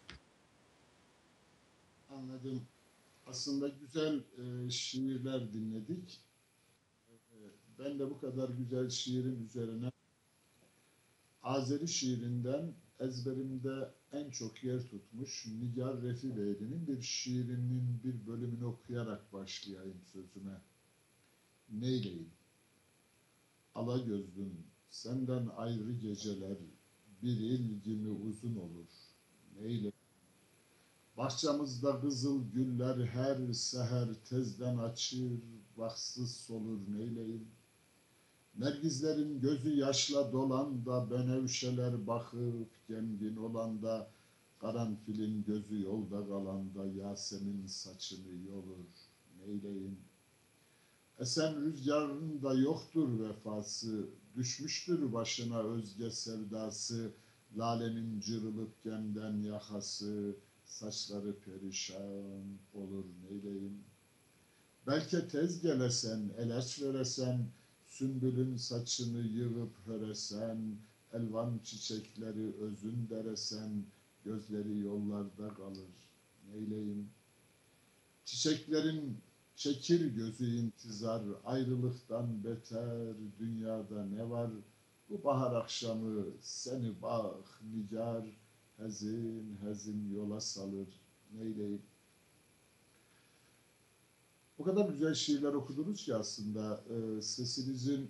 Anladım. Aslında güzel şiirler dinledik. Ben de bu kadar güzel şiirin üzerine Azeri şiirinden ezberimde en çok yer tutmuş Nigar Refi Beyli'nin bir şiirinin bir bölümünü okuyarak başlayayım sözüme. Neyleyim? Alagözlüm, senden ayrı geceler bir il gibi uzun olur. Neyleyim? Bahçemizde kızıl güller her seher tezden açır, baksız solur neyleyim. Nergizlerin gözü yaşla dolan da, benevşeler bakıp gemgin olan da, karanfilin gözü yolda kalan da, Yasemin saçını yolur neyleyim. Esen rüzgarın da yoktur vefası, düşmüştür başına özge sevdası, lalenin cırılıp gemden yakası, saçları perişan olur neyleyim. Belki tez gelesen, eleç veresen, sümbülün saçını yığıp höresen, elvan çiçekleri özün deresen, gözleri yollarda kalır neyleyim. Çiçeklerin çekir gözü intizar, ayrılıktan beter dünyada ne var? Bu bahar akşamı seni bak nigar, hezin hezin yola salır neyleyim. O kadar güzel şiirler okudunuz ki aslında sesinizin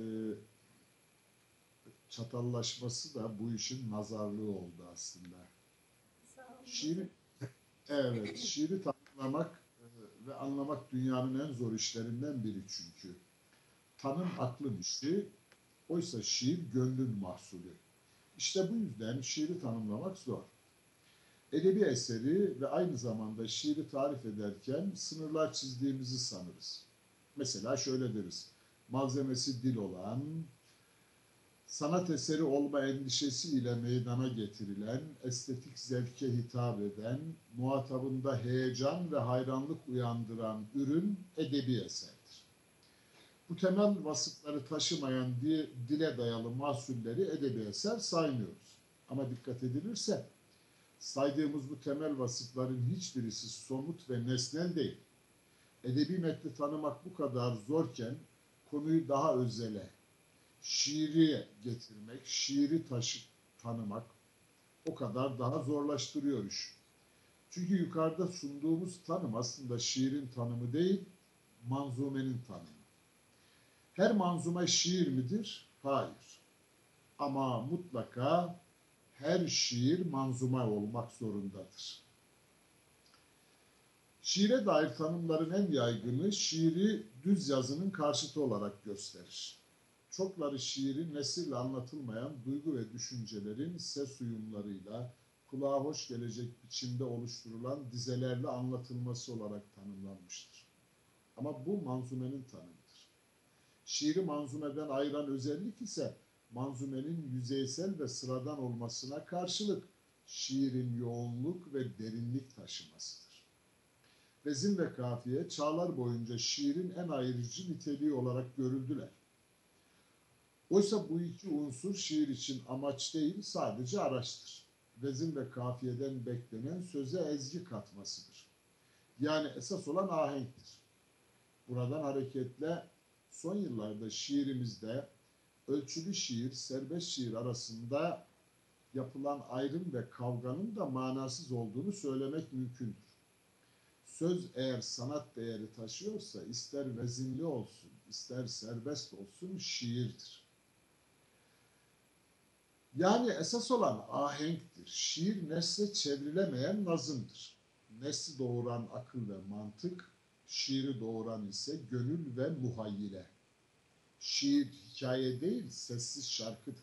çatallaşması da bu işin nazarlığı oldu aslında. Şiiri, evet, şiiri tanımlamak ve anlamak dünyanın en zor işlerinden biri çünkü. Tanım aklın işi, oysa şiir gönlün mahsulü. İşte bu yüzden şiiri tanımlamak zor. Edebi eseri ve aynı zamanda şiiri tarif ederken sınırlar çizdiğimizi sanırız. Mesela şöyle deriz: malzemesi dil olan, sanat eseri olma endişesiyle meydana getirilen, estetik zevke hitap eden, muhatabında heyecan ve hayranlık uyandıran ürün edebi eserdir. Bu temel vasıfları taşımayan dile dayalı mahsulleri edebi eser saymıyoruz. Ama dikkat edilirse saydığımız bu temel vasıfların hiçbirisi somut ve nesnel değil. Edebi metni tanımak bu kadar zorken konuyu daha özele, şiiri getirmek, şiiri tanımak o kadar daha zorlaştırıyor iş. Çünkü yukarıda sunduğumuz tanım aslında şiirin tanımı değil, manzumenin tanımı. Her manzume şiir midir? Hayır. Ama mutlaka her şiir manzume olmak zorundadır. Şiire dair tanımların en yaygını şiiri düz yazının karşıtı olarak gösterir. Çokları şiiri nesirle anlatılmayan duygu ve düşüncelerin ses uyumlarıyla kulağa hoş gelecek biçimde oluşturulan dizelerle anlatılması olarak tanımlanmıştır. Ama bu manzumenin tanımıdır. Şiiri manzumeden ayıran özellik ise manzumenin yüzeysel ve sıradan olmasına karşılık şiirin yoğunluk ve derinlik taşımasıdır. Vezin ve kafiye çağlar boyunca şiirin en ayrıcı niteliği olarak görüldüler. Oysa bu iki unsur şiir için amaç değil, sadece araçtır. Vezin ve kafiyeden beklenen söze ezgi katmasıdır. Yani esas olan ahenktir. Buradan hareketle son yıllarda şiirimizde ölçülü şiir, serbest şiir arasında yapılan ayrım ve kavganın da manasız olduğunu söylemek mümkündür. Söz eğer sanat değeri taşıyorsa ister vezinli olsun, ister serbest olsun şiirdir. Yani esas olan ahenktir. Şiir nesle çevrilemeyen nazımdır. Nesli doğuran akıl ve mantık, şiiri doğuran ise gönül ve muhayyile. Şiir hikaye değil, sessiz şarkıdır.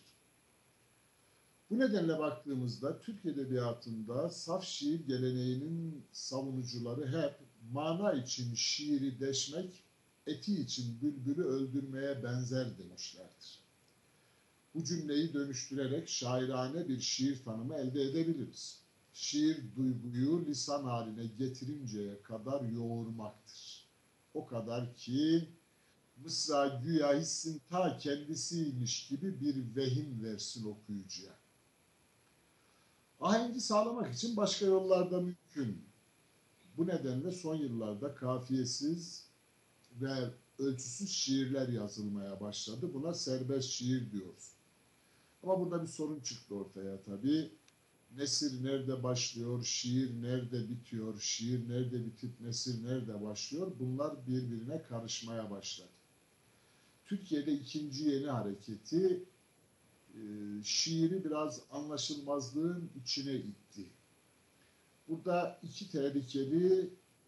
Bu nedenle baktığımızda Türk Edebiyatı'nda saf şiir geleneğinin savunucuları hep mana için şiiri deşmek, eti için bülbülü öldürmeye benzer demişlerdir. Bu cümleyi dönüştürerek şairane bir şiir tanımı elde edebiliriz. Şiir duyguyu lisan haline getirinceye kadar yoğurmaktır. O kadar ki mısra güya hissin ta kendisiymiş gibi bir vehim versin okuyucuya. Ahengi sağlamak için başka yollar da mümkün. Bu nedenle son yıllarda kafiyesiz ve ölçüsüz şiirler yazılmaya başladı. Buna serbest şiir diyoruz. Ama burada bir sorun çıktı ortaya tabii. Nesir nerede başlıyor, şiir nerede bitiyor, şiir nerede bitip nesir nerede başlıyor? Bunlar birbirine karışmaya başladı. Türkiye'de ikinci yeni hareketi şiiri biraz anlaşılmazlığın içine itti. Burada iki tehlikeli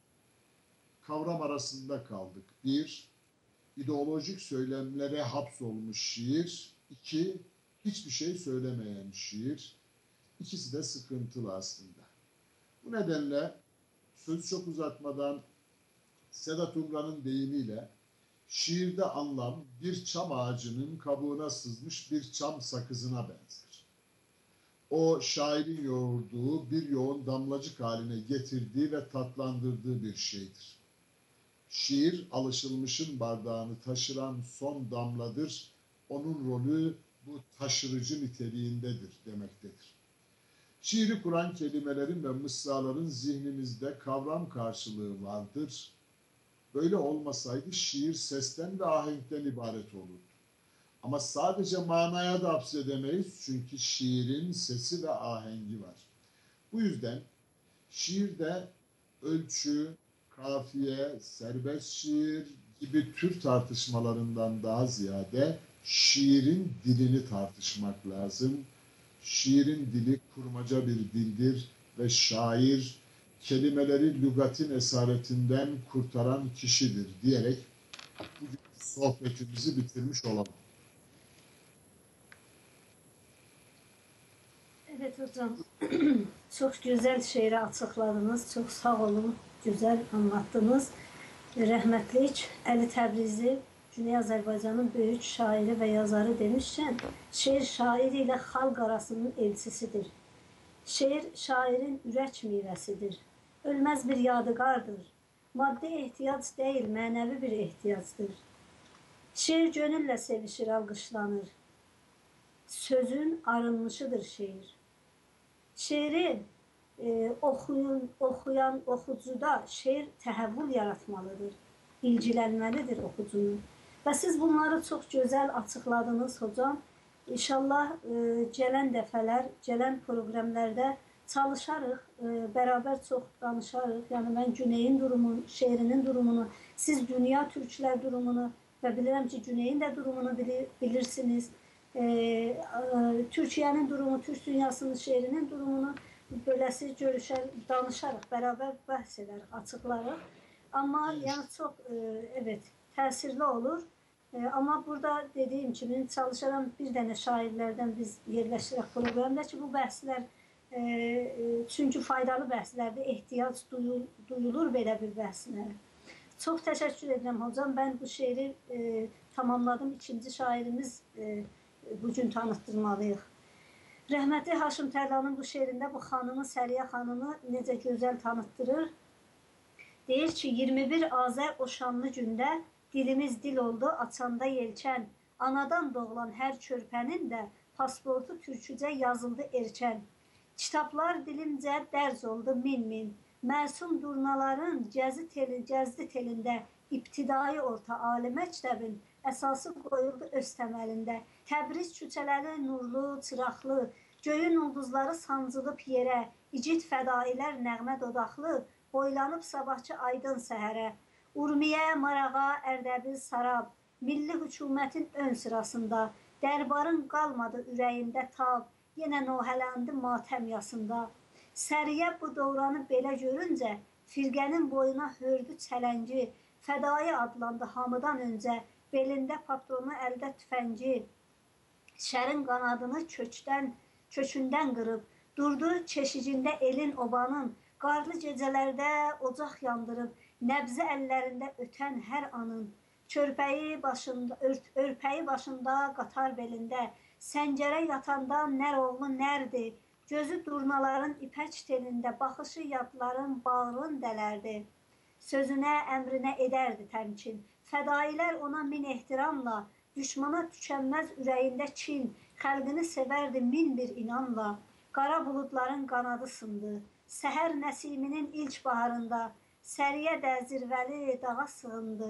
kavram arasında kaldık. Bir, ideolojik söylemlere hapsolmuş şiir. İki, hiçbir şey söylemeyen şiir. İkisi de sıkıntılı aslında. Bu nedenle sözü çok uzatmadan Sedat Umran'ın deyimiyle şiirde anlam bir çam ağacının kabuğuna sızmış bir çam sakızına benzer. O şairin yoğurduğu bir yoğun damlacık haline getirdiği ve tatlandırdığı bir şeydir. Şiir alışılmışın bardağını taşıran son damladır. Onun rolü bu taşırıcı niteliğindedir demektedir. Şiiri kuran kelimelerin ve mısraların zihnimizde kavram karşılığı vardır. Böyle olmasaydı şiir sesten ve ahenkten ibaret olurdu. Ama sadece manaya da hapsedemeyiz çünkü şiirin sesi ve ahengi var. Bu yüzden şiirde ölçü, kafiye, serbest şiir gibi tür tartışmalarından daha ziyade şiirin dilini tartışmak lazım. Şiirin dili kurmaca bir dildir ve şair kelimeleri lügatin esaretinden kurtaran kişidir diyerek bugün sohbetimizi bitirmiş olalım. Evet hocam, çok güzel şeyleri açıkladınız, çok sağ olun, güzel anlattınız. Rəhmətlik Əli Təbrizi, Güney Azərbaycanın böyük şairi və yazarı demişkən, şeir şairi ilə xalq arasının elçisidir. Şeir şairin ürək meyvəsidir. Ölməz bir yadigardır. Maddi ehtiyac deyil, mənəvi bir ehtiyacdır. Şeir gönülle sevişir, alqışlanır. Sözün arınmışıdır şeir. Şeiri oxuyan oxucuda şeir təhəvvül yaratmalıdır, ilgilənməlidir oxucunun. Və siz bunları çox gözəl açıqladınız hocam. İnşallah gələn dəfələr, gələn proqramlarda çalışarıq, bərabər çox danışarıq. Yəni mən Güneyin durumunu, şeirinin durumunu, siz dünya türklər durumunu və bilirəm ki, Güneyin də durumunu bilirsiniz. Türkiyənin durumu, Türk dünyasının şeirinin durumunu beləsi görüşər, danışarıq, bərabər bəhs edərik, açıqlarıq. Amma yəni çox, evet, təsirli olur. Amma burada dediyim kimi çalışaram bir dənə şairlərdən biz yerləşdirək proqramda ki, bu bəhslər çünki faydalı bəhslərdə ehtiyac duyulur belə bir bəhslərə. Çox təşəkkür edirəm hocam. Ben bu şeiri tamamladım. İkinci şairimiz bugün tanıtdırmalıyıq. Rəhmətli Haşim Tərlanın bu şeirində bu xanımı, Səriyə xanımı necə gözəl tanıtdırır. Deyir ki, 21 Azər o şanlı gündə dilimiz dil oldu açanda yelkən. Anadan doğulan hər körpənin də pasportu türkücə yazıldı erkən. Kitablar dilimcə dərz oldu min. Məsum durnaların gəzdi telində ibtidai orta ali məktəbin əsası qoyuldu öz təməlində. Təbriz küçələri nurlu, çıraqlı, göyün ulduzları sancılıb yerə, igid fədailər nəğmə dodaqlı, boylanıb sabahçı aydın səhərə. Urmiyə, Marağa, Ərdəbil, Sarab, milli hökumətin ön sırasında, dərbarın qalmadı ürəyində tab, yenə nohələndi matəm yasında. Səriyə bu dövranı belə görüncə, firqənin boyuna hördü çələngi, fədai adlandı hamıdan öncə, belində patronu, əldə tüfəngi, şərin qanadını kökündən qırıb, durdu keşicində elin obanın, qarlı gecələrdə ocaq yandırıb, nəbzi əllərində ötən hər anın, örpəyi başında, qatar belində, səncərə yatanda nər oğlu nərdir, gözü durnaların ipək telində, baxışı yadların bağrın dələrdi, sözünə, əmrinə edərdi təmkin, fədailər ona min ehtiramla, düşmana tükənməz ürəyində kin, xəlqini sevərdi min bir inanla, qara buludların qanadı sındı, səhər nəsiminin ilk baharında, Səriyə də zirvəli dağa sığındı,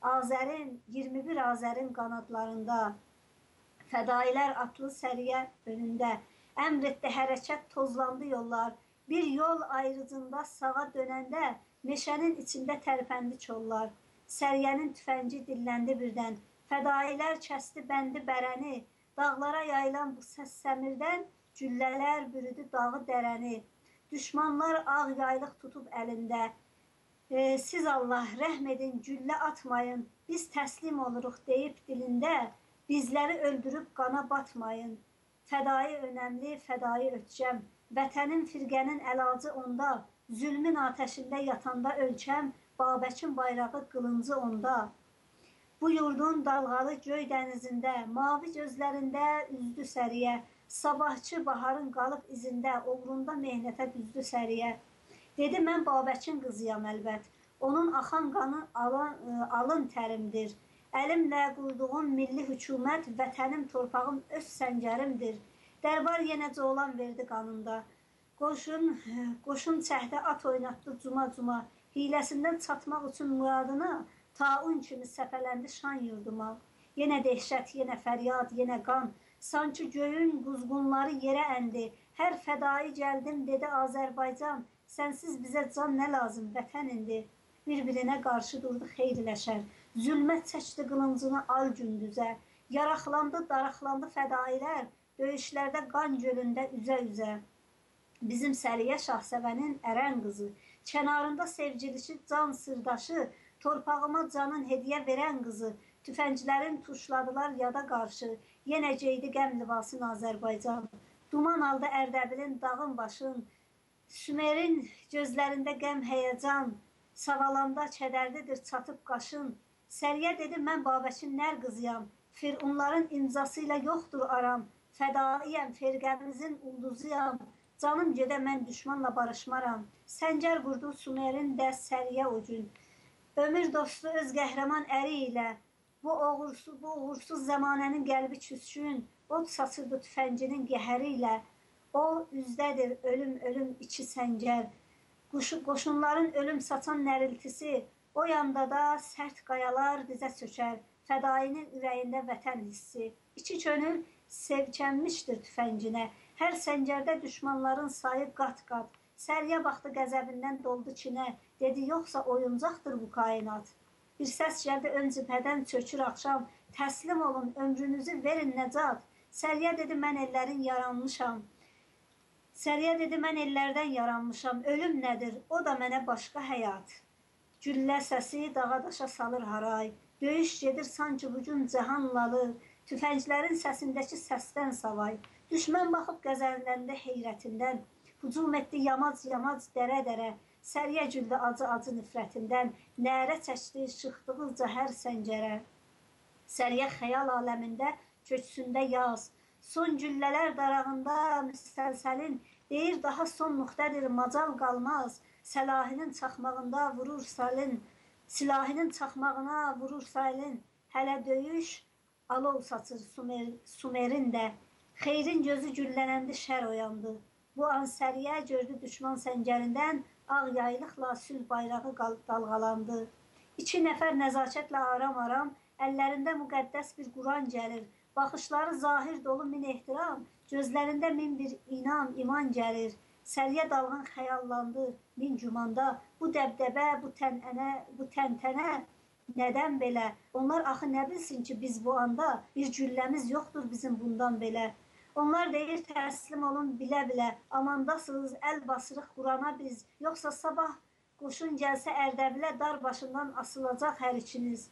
21 Azərin qanadlarında, fədailər atlı Səriyə önündə, əmr etdi hərəkət tozlandı yollar, bir yol ayrıcında sağa dönəndə, meşənin içində tərpəndi çollar, Səriyənin tüfəngi dilləndi birdən, fədailər kəsdi bəndi bərəni, dağlara yayılan bu səs səmirdən, güllələr bürüdü dağı dərəni, düşmanlar ağ yaylıq tutub əlində, siz Allah rəhm edin, güllə atmayın, biz təslim oluruq deyib dilində, bizləri öldürüb qana batmayın, fədai önəmli, fədai ötkəm, vətənin firqənin əlacı onda, zülmün atəşində yatanda ölkəm, Babəkin bayrağı qılıncı onda. Bu yurdun dalğalı göy dənizində, mavi gözlərində üzdü Səriyə, sabahçı baharın qalıb izində, uğrunda mehnətə düzdü Səriyə. Dedi, mən Babəkin qızıyam əlbət, onun axan qanı alın tərimdir, əlimlə qurduğum milli hökumət, vətənim, torpağım öz səngərimdir, dərbar yenə coğlan verdi qanında, qoşun çəhdə at oynatdı cuma-cuma, hiləsindən çatmaq üçün muradına, taun kimi səpələndi şan yurduma. Yenə dehşət, yenə fəryad, yenə qan, sanki göyün quzğunları yerə əndi, hər fədai gəldim, dedi Azərbaycan, sənsiz bizə can nə lazım, vətən indi. Bir-birinə qarşı durdu xeyriləşər, zülmət çəkdi qılıncını al gündüzə, yaraqlandı, daraqlandı fədailər, döyüşlərdə qan gölündə üzə-üzə. Bizim Səriyə Şahsevənin ərən qızı, kənarında sevgilisi can sırdaşı, torpağıma canın hediyə verən qızı, tüfənglərin tuşladılar yada qarşı, yenə geydi qəm libasını Azərbaycan. Duman aldı Ərdəbilin dağın başın, Sümerin gözlərində qəm həyəcan, savalanda kədərlidir çatıb qaşın. Səriyə dedi, mən Babəkin nər qızıyam, Firunların imzası ilə yoxdur aram, fədaiyəm, firqəmizin ulduzuyam, canım gedə mən düşmanla barışmaram. Səncər qurdu Sümerin də Səriyə o gün, ömür dostu öz qəhrəman əri ilə, bu uğursuz zəmanənin qəlbi küskün, od saçırdı tüfənginin qəhəri ilə, o üzdədir ölüm içi səngər, qoşunların ölüm saçan nəriltisi, o yanda da sərt qayalar dizə çökər, fədainin ürəyində vətən hissi. İki könül sevkənmişdir tüfənginə, hər səngərdə düşmanların sayı qat-qat. Səriyə baxdı qəzəbindən doldu kinə, dedi, yoxsa oyuncaqdır bu kainat. Bir səs gəldi ön cibhədən çökür axşam, təslim olun, ömrünüzü verin nəcat. Səriyə dedi, mən ellərin yaranmışam. Səriyə dedi, mən ellərdən yaranmışam, ölüm nədir, o da mənə başqa həyat. Güllə səsi dağa daşa salır haray, döyüş gedir sanki bugün cəhanlalı, tüfənglərin səsindəki səsdən savay. Düşmən baxıb qəzəlləndə heyrətindən, hücum etdi yamac-yamac dərə-dərə, Səriyə güldü acı-acı nifrətindən, nərə çəkdi şıxdıqca hər səncərə. Səriyə xəyal aləmində köksündə yaz, son güllələr darağında müstəlsəlin, deyir daha son nöqtədir macal qalmaz, silahının çaxmağına vurur salin, hələ döyüş alov saçır Sümerin də, xeyrin gözü güllənəndi şər oyandı. Bu an Səriyə gördü düşman səngərindən, ağ yaylıqla sülh bayrağı dalğalandı. İki nəfər nəzakətlə aram-aram, əllərində müqəddəs bir Quran gəlir, baxışları zahir dolu min ehtiram, gözlərində min bir inam, iman gəlir. Səriyə dalğın xəyallandı min cümanda, bu dəbdəbə, bu təntənə nədən belə? Onlar axı nə bilsin ki, biz bu anda bir gülləmiz yoxdur bizim bundan belə. Onlar deyir, təslim olun bilə-bilə, amandasınız, əl basırıq Qurana biz, yoxsa sabah qoşun gəlsə Ərdəbilə dar başından asılacaq hər ikiniz.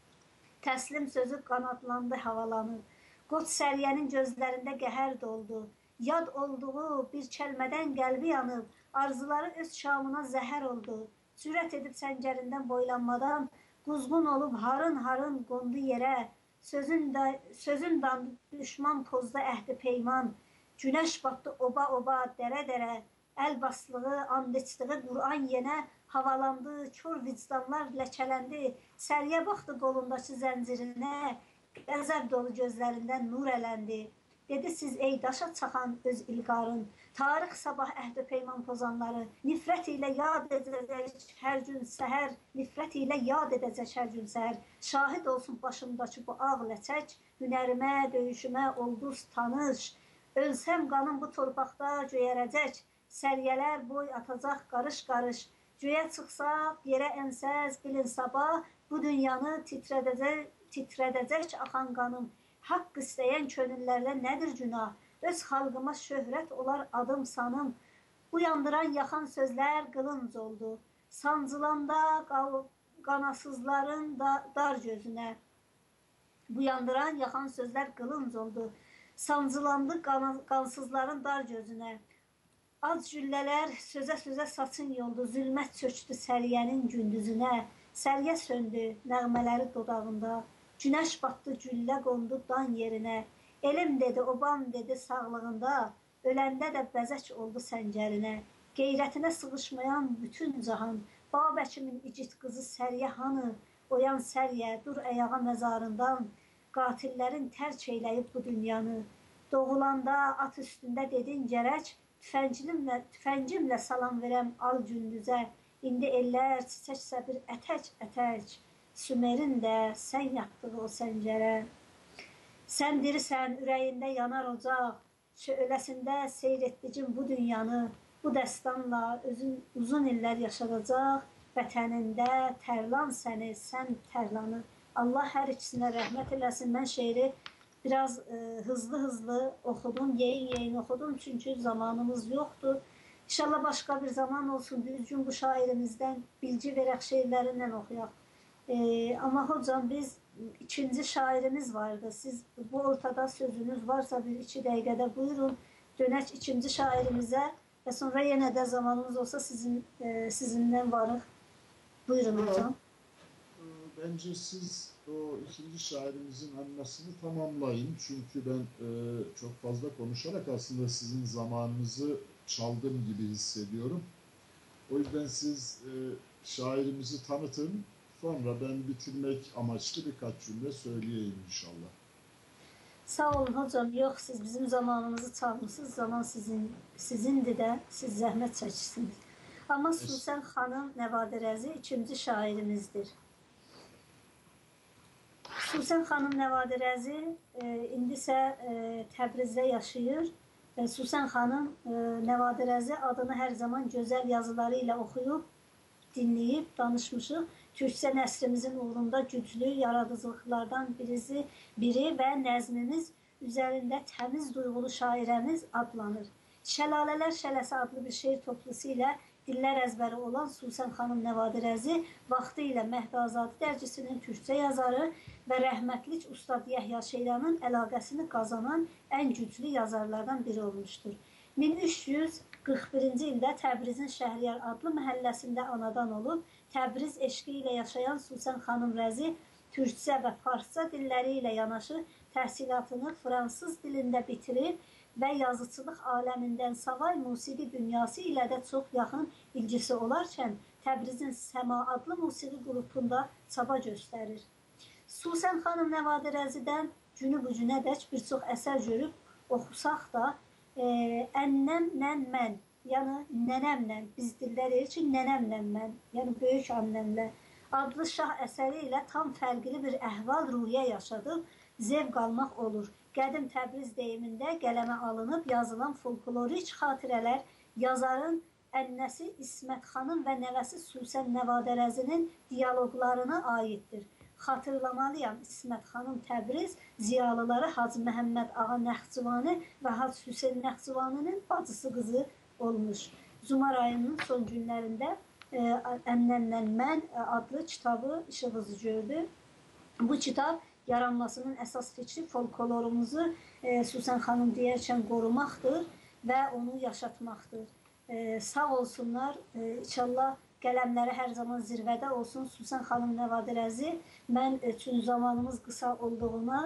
Təslim sözü qanadlandı, havalanır. Qoç Səriyənin gözlərində qəhər doldu. Yad olduğu bir kəlmədən qəlbi yanıb, arzuları öz şamına zəhər oldu. Sürət edib səngərindən boylanmadan, quzğun olub harın-harın qondu yerə. Sözün dandı düşman pozda əhdi peyman, günəş batdı oba-oba, dərə-dərə, əl baslığı, and içdiği Qur'an yenə havalandı, kör vicdanlar ləkələndi, Səriyə baxdı qolundakı zəncirinə, qəzəb dolu gözlərindən nur ələndi. Dedi, siz ey daşa çaxan öz ilqarın, tarix sabah əhdi peyman pozanları, nifrət ilə yad edəcək hər gün səhər, nifrət ilə yad edəcək hər gün səhər. Şahid olsun başımdakı bu ağ ləçək, hünərimə, döyüşümə olduz tanış. Ölsəm qanım bu torpaqda göyərəcək, səriyələr boy atacaq qarış-qarış. Göyə çıxsaq, yerə ənsəz, bilin sabah, bu dünyanı titrədəcək axan qanım. Haqq istəyən könüllərdə nədir günah? Öz xalqıma şöhrət olar adım sanım. Uyandıran yaxan sözlər qılınc oldu. Sancılanda qanasızların dar gözünə. Uyandıran yaxan sözlər qılınc oldu. Sancılandı qansızların dar gözünə. Az güllələr sözə-sözə saçın yoldu. Zülmət çöktü Səriyənin gündüzünə. Səriyə söndü nəğmələri dodağında. Günəş batdı, güllə qondu dan yerinə. Elim dedi, obam dedi sağlığında, öləndə də bəzək oldu səngərinə. Qeyrətinə sığışmayan bütün cahan, Babəkimin igid qızı Səriyə hanı? Oyan Səriyə, dur əyağa məzarından, qatillərin tərk eyləyib bu dünyanı. Doğulanda at üstündə dedin gərək, tüfəngimlə salam verəm al gündüzə. İndi ellər çiçəksə bir ətək-ətək, Sümerin də sən yatdığı o səncərə. Sən dirisən, ürəyində yanar ocaq, şöyləsində seyr etdicim bu dünyanı, bu dəstanla uzun illər yaşadacaq, vətənində tərlan səni, sən tərlanı. Allah hər ikisinə rəhmət eləsin. Mən şeiri biraz hızlı okudum, yayın okudum çünkü zamanımız yoktu. İnşallah başka bir zaman olsun, düzgün bu şairimizden bilgi verək şeirlerinden okuyaq. Ama hocam biz ikinci şairimiz vardı. Siz bu ortada sözünüz varsa bir 2 dakikada buyurun. Dönək ikinci şairimize ve sonra yine de zamanımız olsa sizinden varıq. Buyurun hocam. Bence siz o ikinci şairimizin anmasını tamamlayın. Çünkü ben çok fazla konuşarak aslında sizin zamanınızı çaldım gibi hissediyorum. O yüzden siz şairimizi tanıtın. Sonra ben bitirmek amaçlı birkaç cümle söyleyeyim inşallah. Sağ olun hocam. Yok, siz bizim zamanımızı çalmışsınız. Zaman sizindir de siz zəhmət çəkirsiniz. Ama Susən xanım Nəvadərəzi ikinci şairimizdir. Susən xanım Nəvadərəzi indi isə Təbrizdə yaşayır. Susən xanım Nəvadərəzi adını hər zaman gözəl yazıları ilə oxuyub, dinləyib, danışmışıq. Türkçə nəsrimizin uğrunda güclü yaradıcılıqlardan biri və nəzmimiz üzərində təmiz duyğulu şairəmiz adlanır. Şəlalələr Şələsi adlı bir şeir toplusu ilə dillər əzbəri olan Susən xanım Nəvadərəzi vaxtı ilə Məhdi Azadi dərgisinin türkçə yazarı və rəhmətlik Ustad Yəhya Şeylanın əlaqəsini qazanan ən güclü yazarlardan biri olmuşdur. 1341-ci ildə Təbrizin Şəhriyar adlı məhəlləsində anadan olub, Təbriz eşqi ilə yaşayan Susən xanım Rəzi türkçə və farsça dilləri ilə yanaşı təhsilatını fransız dilində bitirir və yazıçılıq aləmindən savay musiqi dünyası ilə də çox yaxın ilgisi olarkən Təbrizin Səma adlı musiqi qrupunda çaba göstərir. Susən xanım Nəvadərəzidən günü bu günə dək bir çox əsər görüb oxusaq da Ənəmlə mən, yəni nənəmlə, biz dildə deyir ki, nənəmlə mən, yəni böyük annemlə adlı şah əsəri ilə tam fərqli bir əhval-ruhiyyə yaşadıb, zevq almaq olur. Qədim Təbriz deyimində qələmə alınıb yazılan folklorik xatirələr yazarın ənəsi İsmət xanım və nəvəsi Susən Nəvadərəzinin diyaloqlarına aiddir. Xatırlamalıyam, İsmət xanım Təbriz ziyalıları Hacı Məhəmməd Ağa Nəxçıvani və Hacı Hüseyn Nəxçıvaninin bacısı qızı olmuş. Zumar ayının son günlərində Ənəmlə mən adlı kitabı işıq üzü gördü. Bu kitab yaranmasının əsas fikri folklorumuzu Susən xanım deyərkən qorumaqdır və onu yaşatmaqdır. Sağ olsunlar, inşallah qələmləri hər zaman zirvədə olsun. Susən xanım Nəvadərəzi, mən üçün zamanımız qısa olduğuna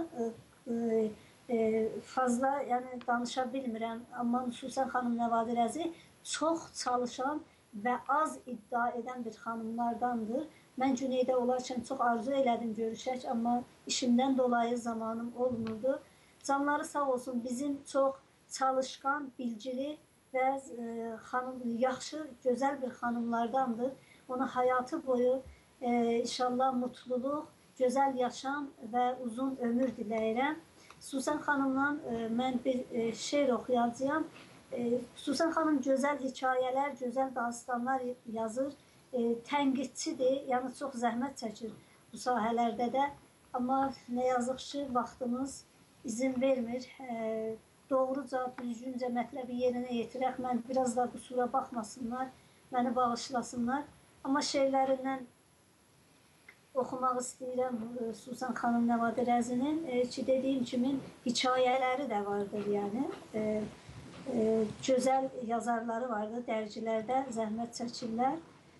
fazla danışa bilmirəm. Amma Susən xanım Nəvadərəzi çox çalışan və az iddia edən bir xanımlardandır. Mən Cüneydə olarkən çox arzu elədim görüşək, amma işimdən dolayı zamanım olmurdu. Canları sağ olsun, bizim çox çalışkan, bilgili və yaxşı, gözəl bir xanımlardandır. Ona hayatı boyu inşallah mutluluq, gözəl yaşam və uzun ömür diləyirəm. Susən xanımdan mən bir şeir oxuyacağım. Susən xanım gözəl hekayələr, gözəl dastanlar yazır. Tənqidçidir, yəni çox zəhmət çəkir bu sahələrdə də. Amma nə yazıq ki, vaxtımız izin vermir. Doğruca, düzgüncə mətləbi yerinə yetirək. Mən biraz da qusura baxmasınlar, məni bağışlasınlar. Amma şeirlərindən oxumaq istəyirəm Susən xanım Nəvadərəzinin ki, dediyim kimi hekayələri də vardır, yəni. Gözəl yazarları vardır, dərgilərdə zəhmət çəkirlər.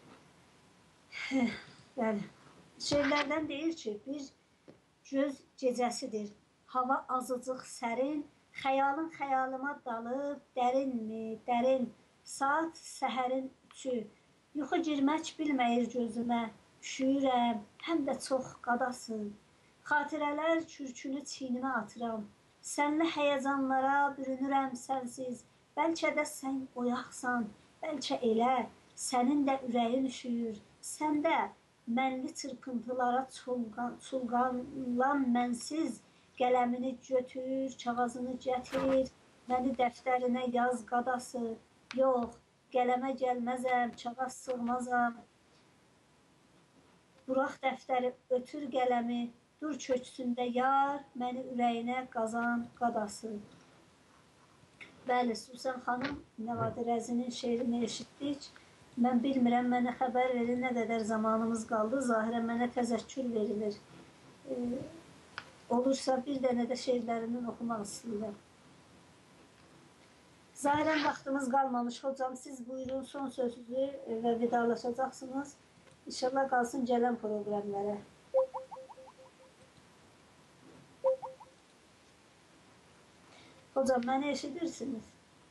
Bəli. Şeirlərdən deyir ki, bir göz gecəsidir, hava azıcıq sərin, xəyalın xəyalıma dalıb, dərinmi, dərin, saat səhərin üçü, yuxu girmək bilməyir gözümə, üşüyürəm, həm də çox qadasın, xatirələr kürkünü çiynimə atıram, sənli həyəcanlara bürünürəm sənsiz, bəlkə də sən oyaqsan, bəlkə elə, sənin də ürəyin üşüyür, sən də mənli çırpıntılara çulğanlan mənsiz, qələmini götür, kağızını gətir, məni dəftərinə yaz qadası, yox, qələmə gəlməzəm, kağız sığmazam. Burax dəftəri, ötür qələmi, dur köksündə yar, məni ürəyinə qazan qadası. Bəli, Susan xanım Nəvadir Əzinin şeirini eşitdik. Mən bilmirəm, mənə xəbər verin, nə qədər zamanımız qaldı. Zahirən mənə təzəkkür verilir. Olursa bir dənə də şeirlərindən oxumaq istəyirəm. Zahirən vaxtımız qalmamış. Hocam, siz buyurun son sözünüzü və vidalaşacaqsınız. İnşallah qalsın gələn proqramlara. Hocam, məni eşidirsiniz?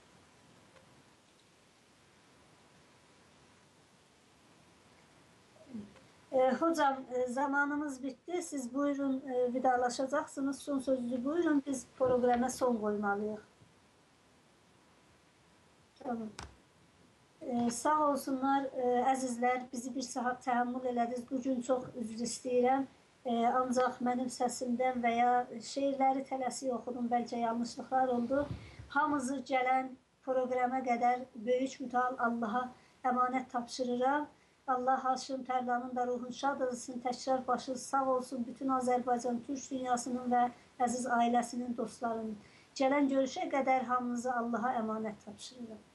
Hocam, zamanımız bitti. Siz buyurun vidalaşacaqsınız. Son sözünüzü buyurun. Biz proqrama son qoymalıyıq. Tamam. Sağ olsunlar, əzizlər. Bizi bir saat təhəmmül elədiniz. Bugün çox üzr istəyirəm. Ancaq mənim səsimdən və ya şeirləri tələsik oxudum, bəlkə yanlışlıqlar oldu. Hamımızı gələn proqrama qədər böyük mütəal Allaha əmanət tapşırıram. Allah Haşim Tərlanın da ruhun şad olsun, təkrar başı sağ olsun bütün Azərbaycan, Türk dünyasının və əziz ailəsinin, dostlarının. Gələn görüşə qədər hamınızı Allaha əmanət tapşırıram.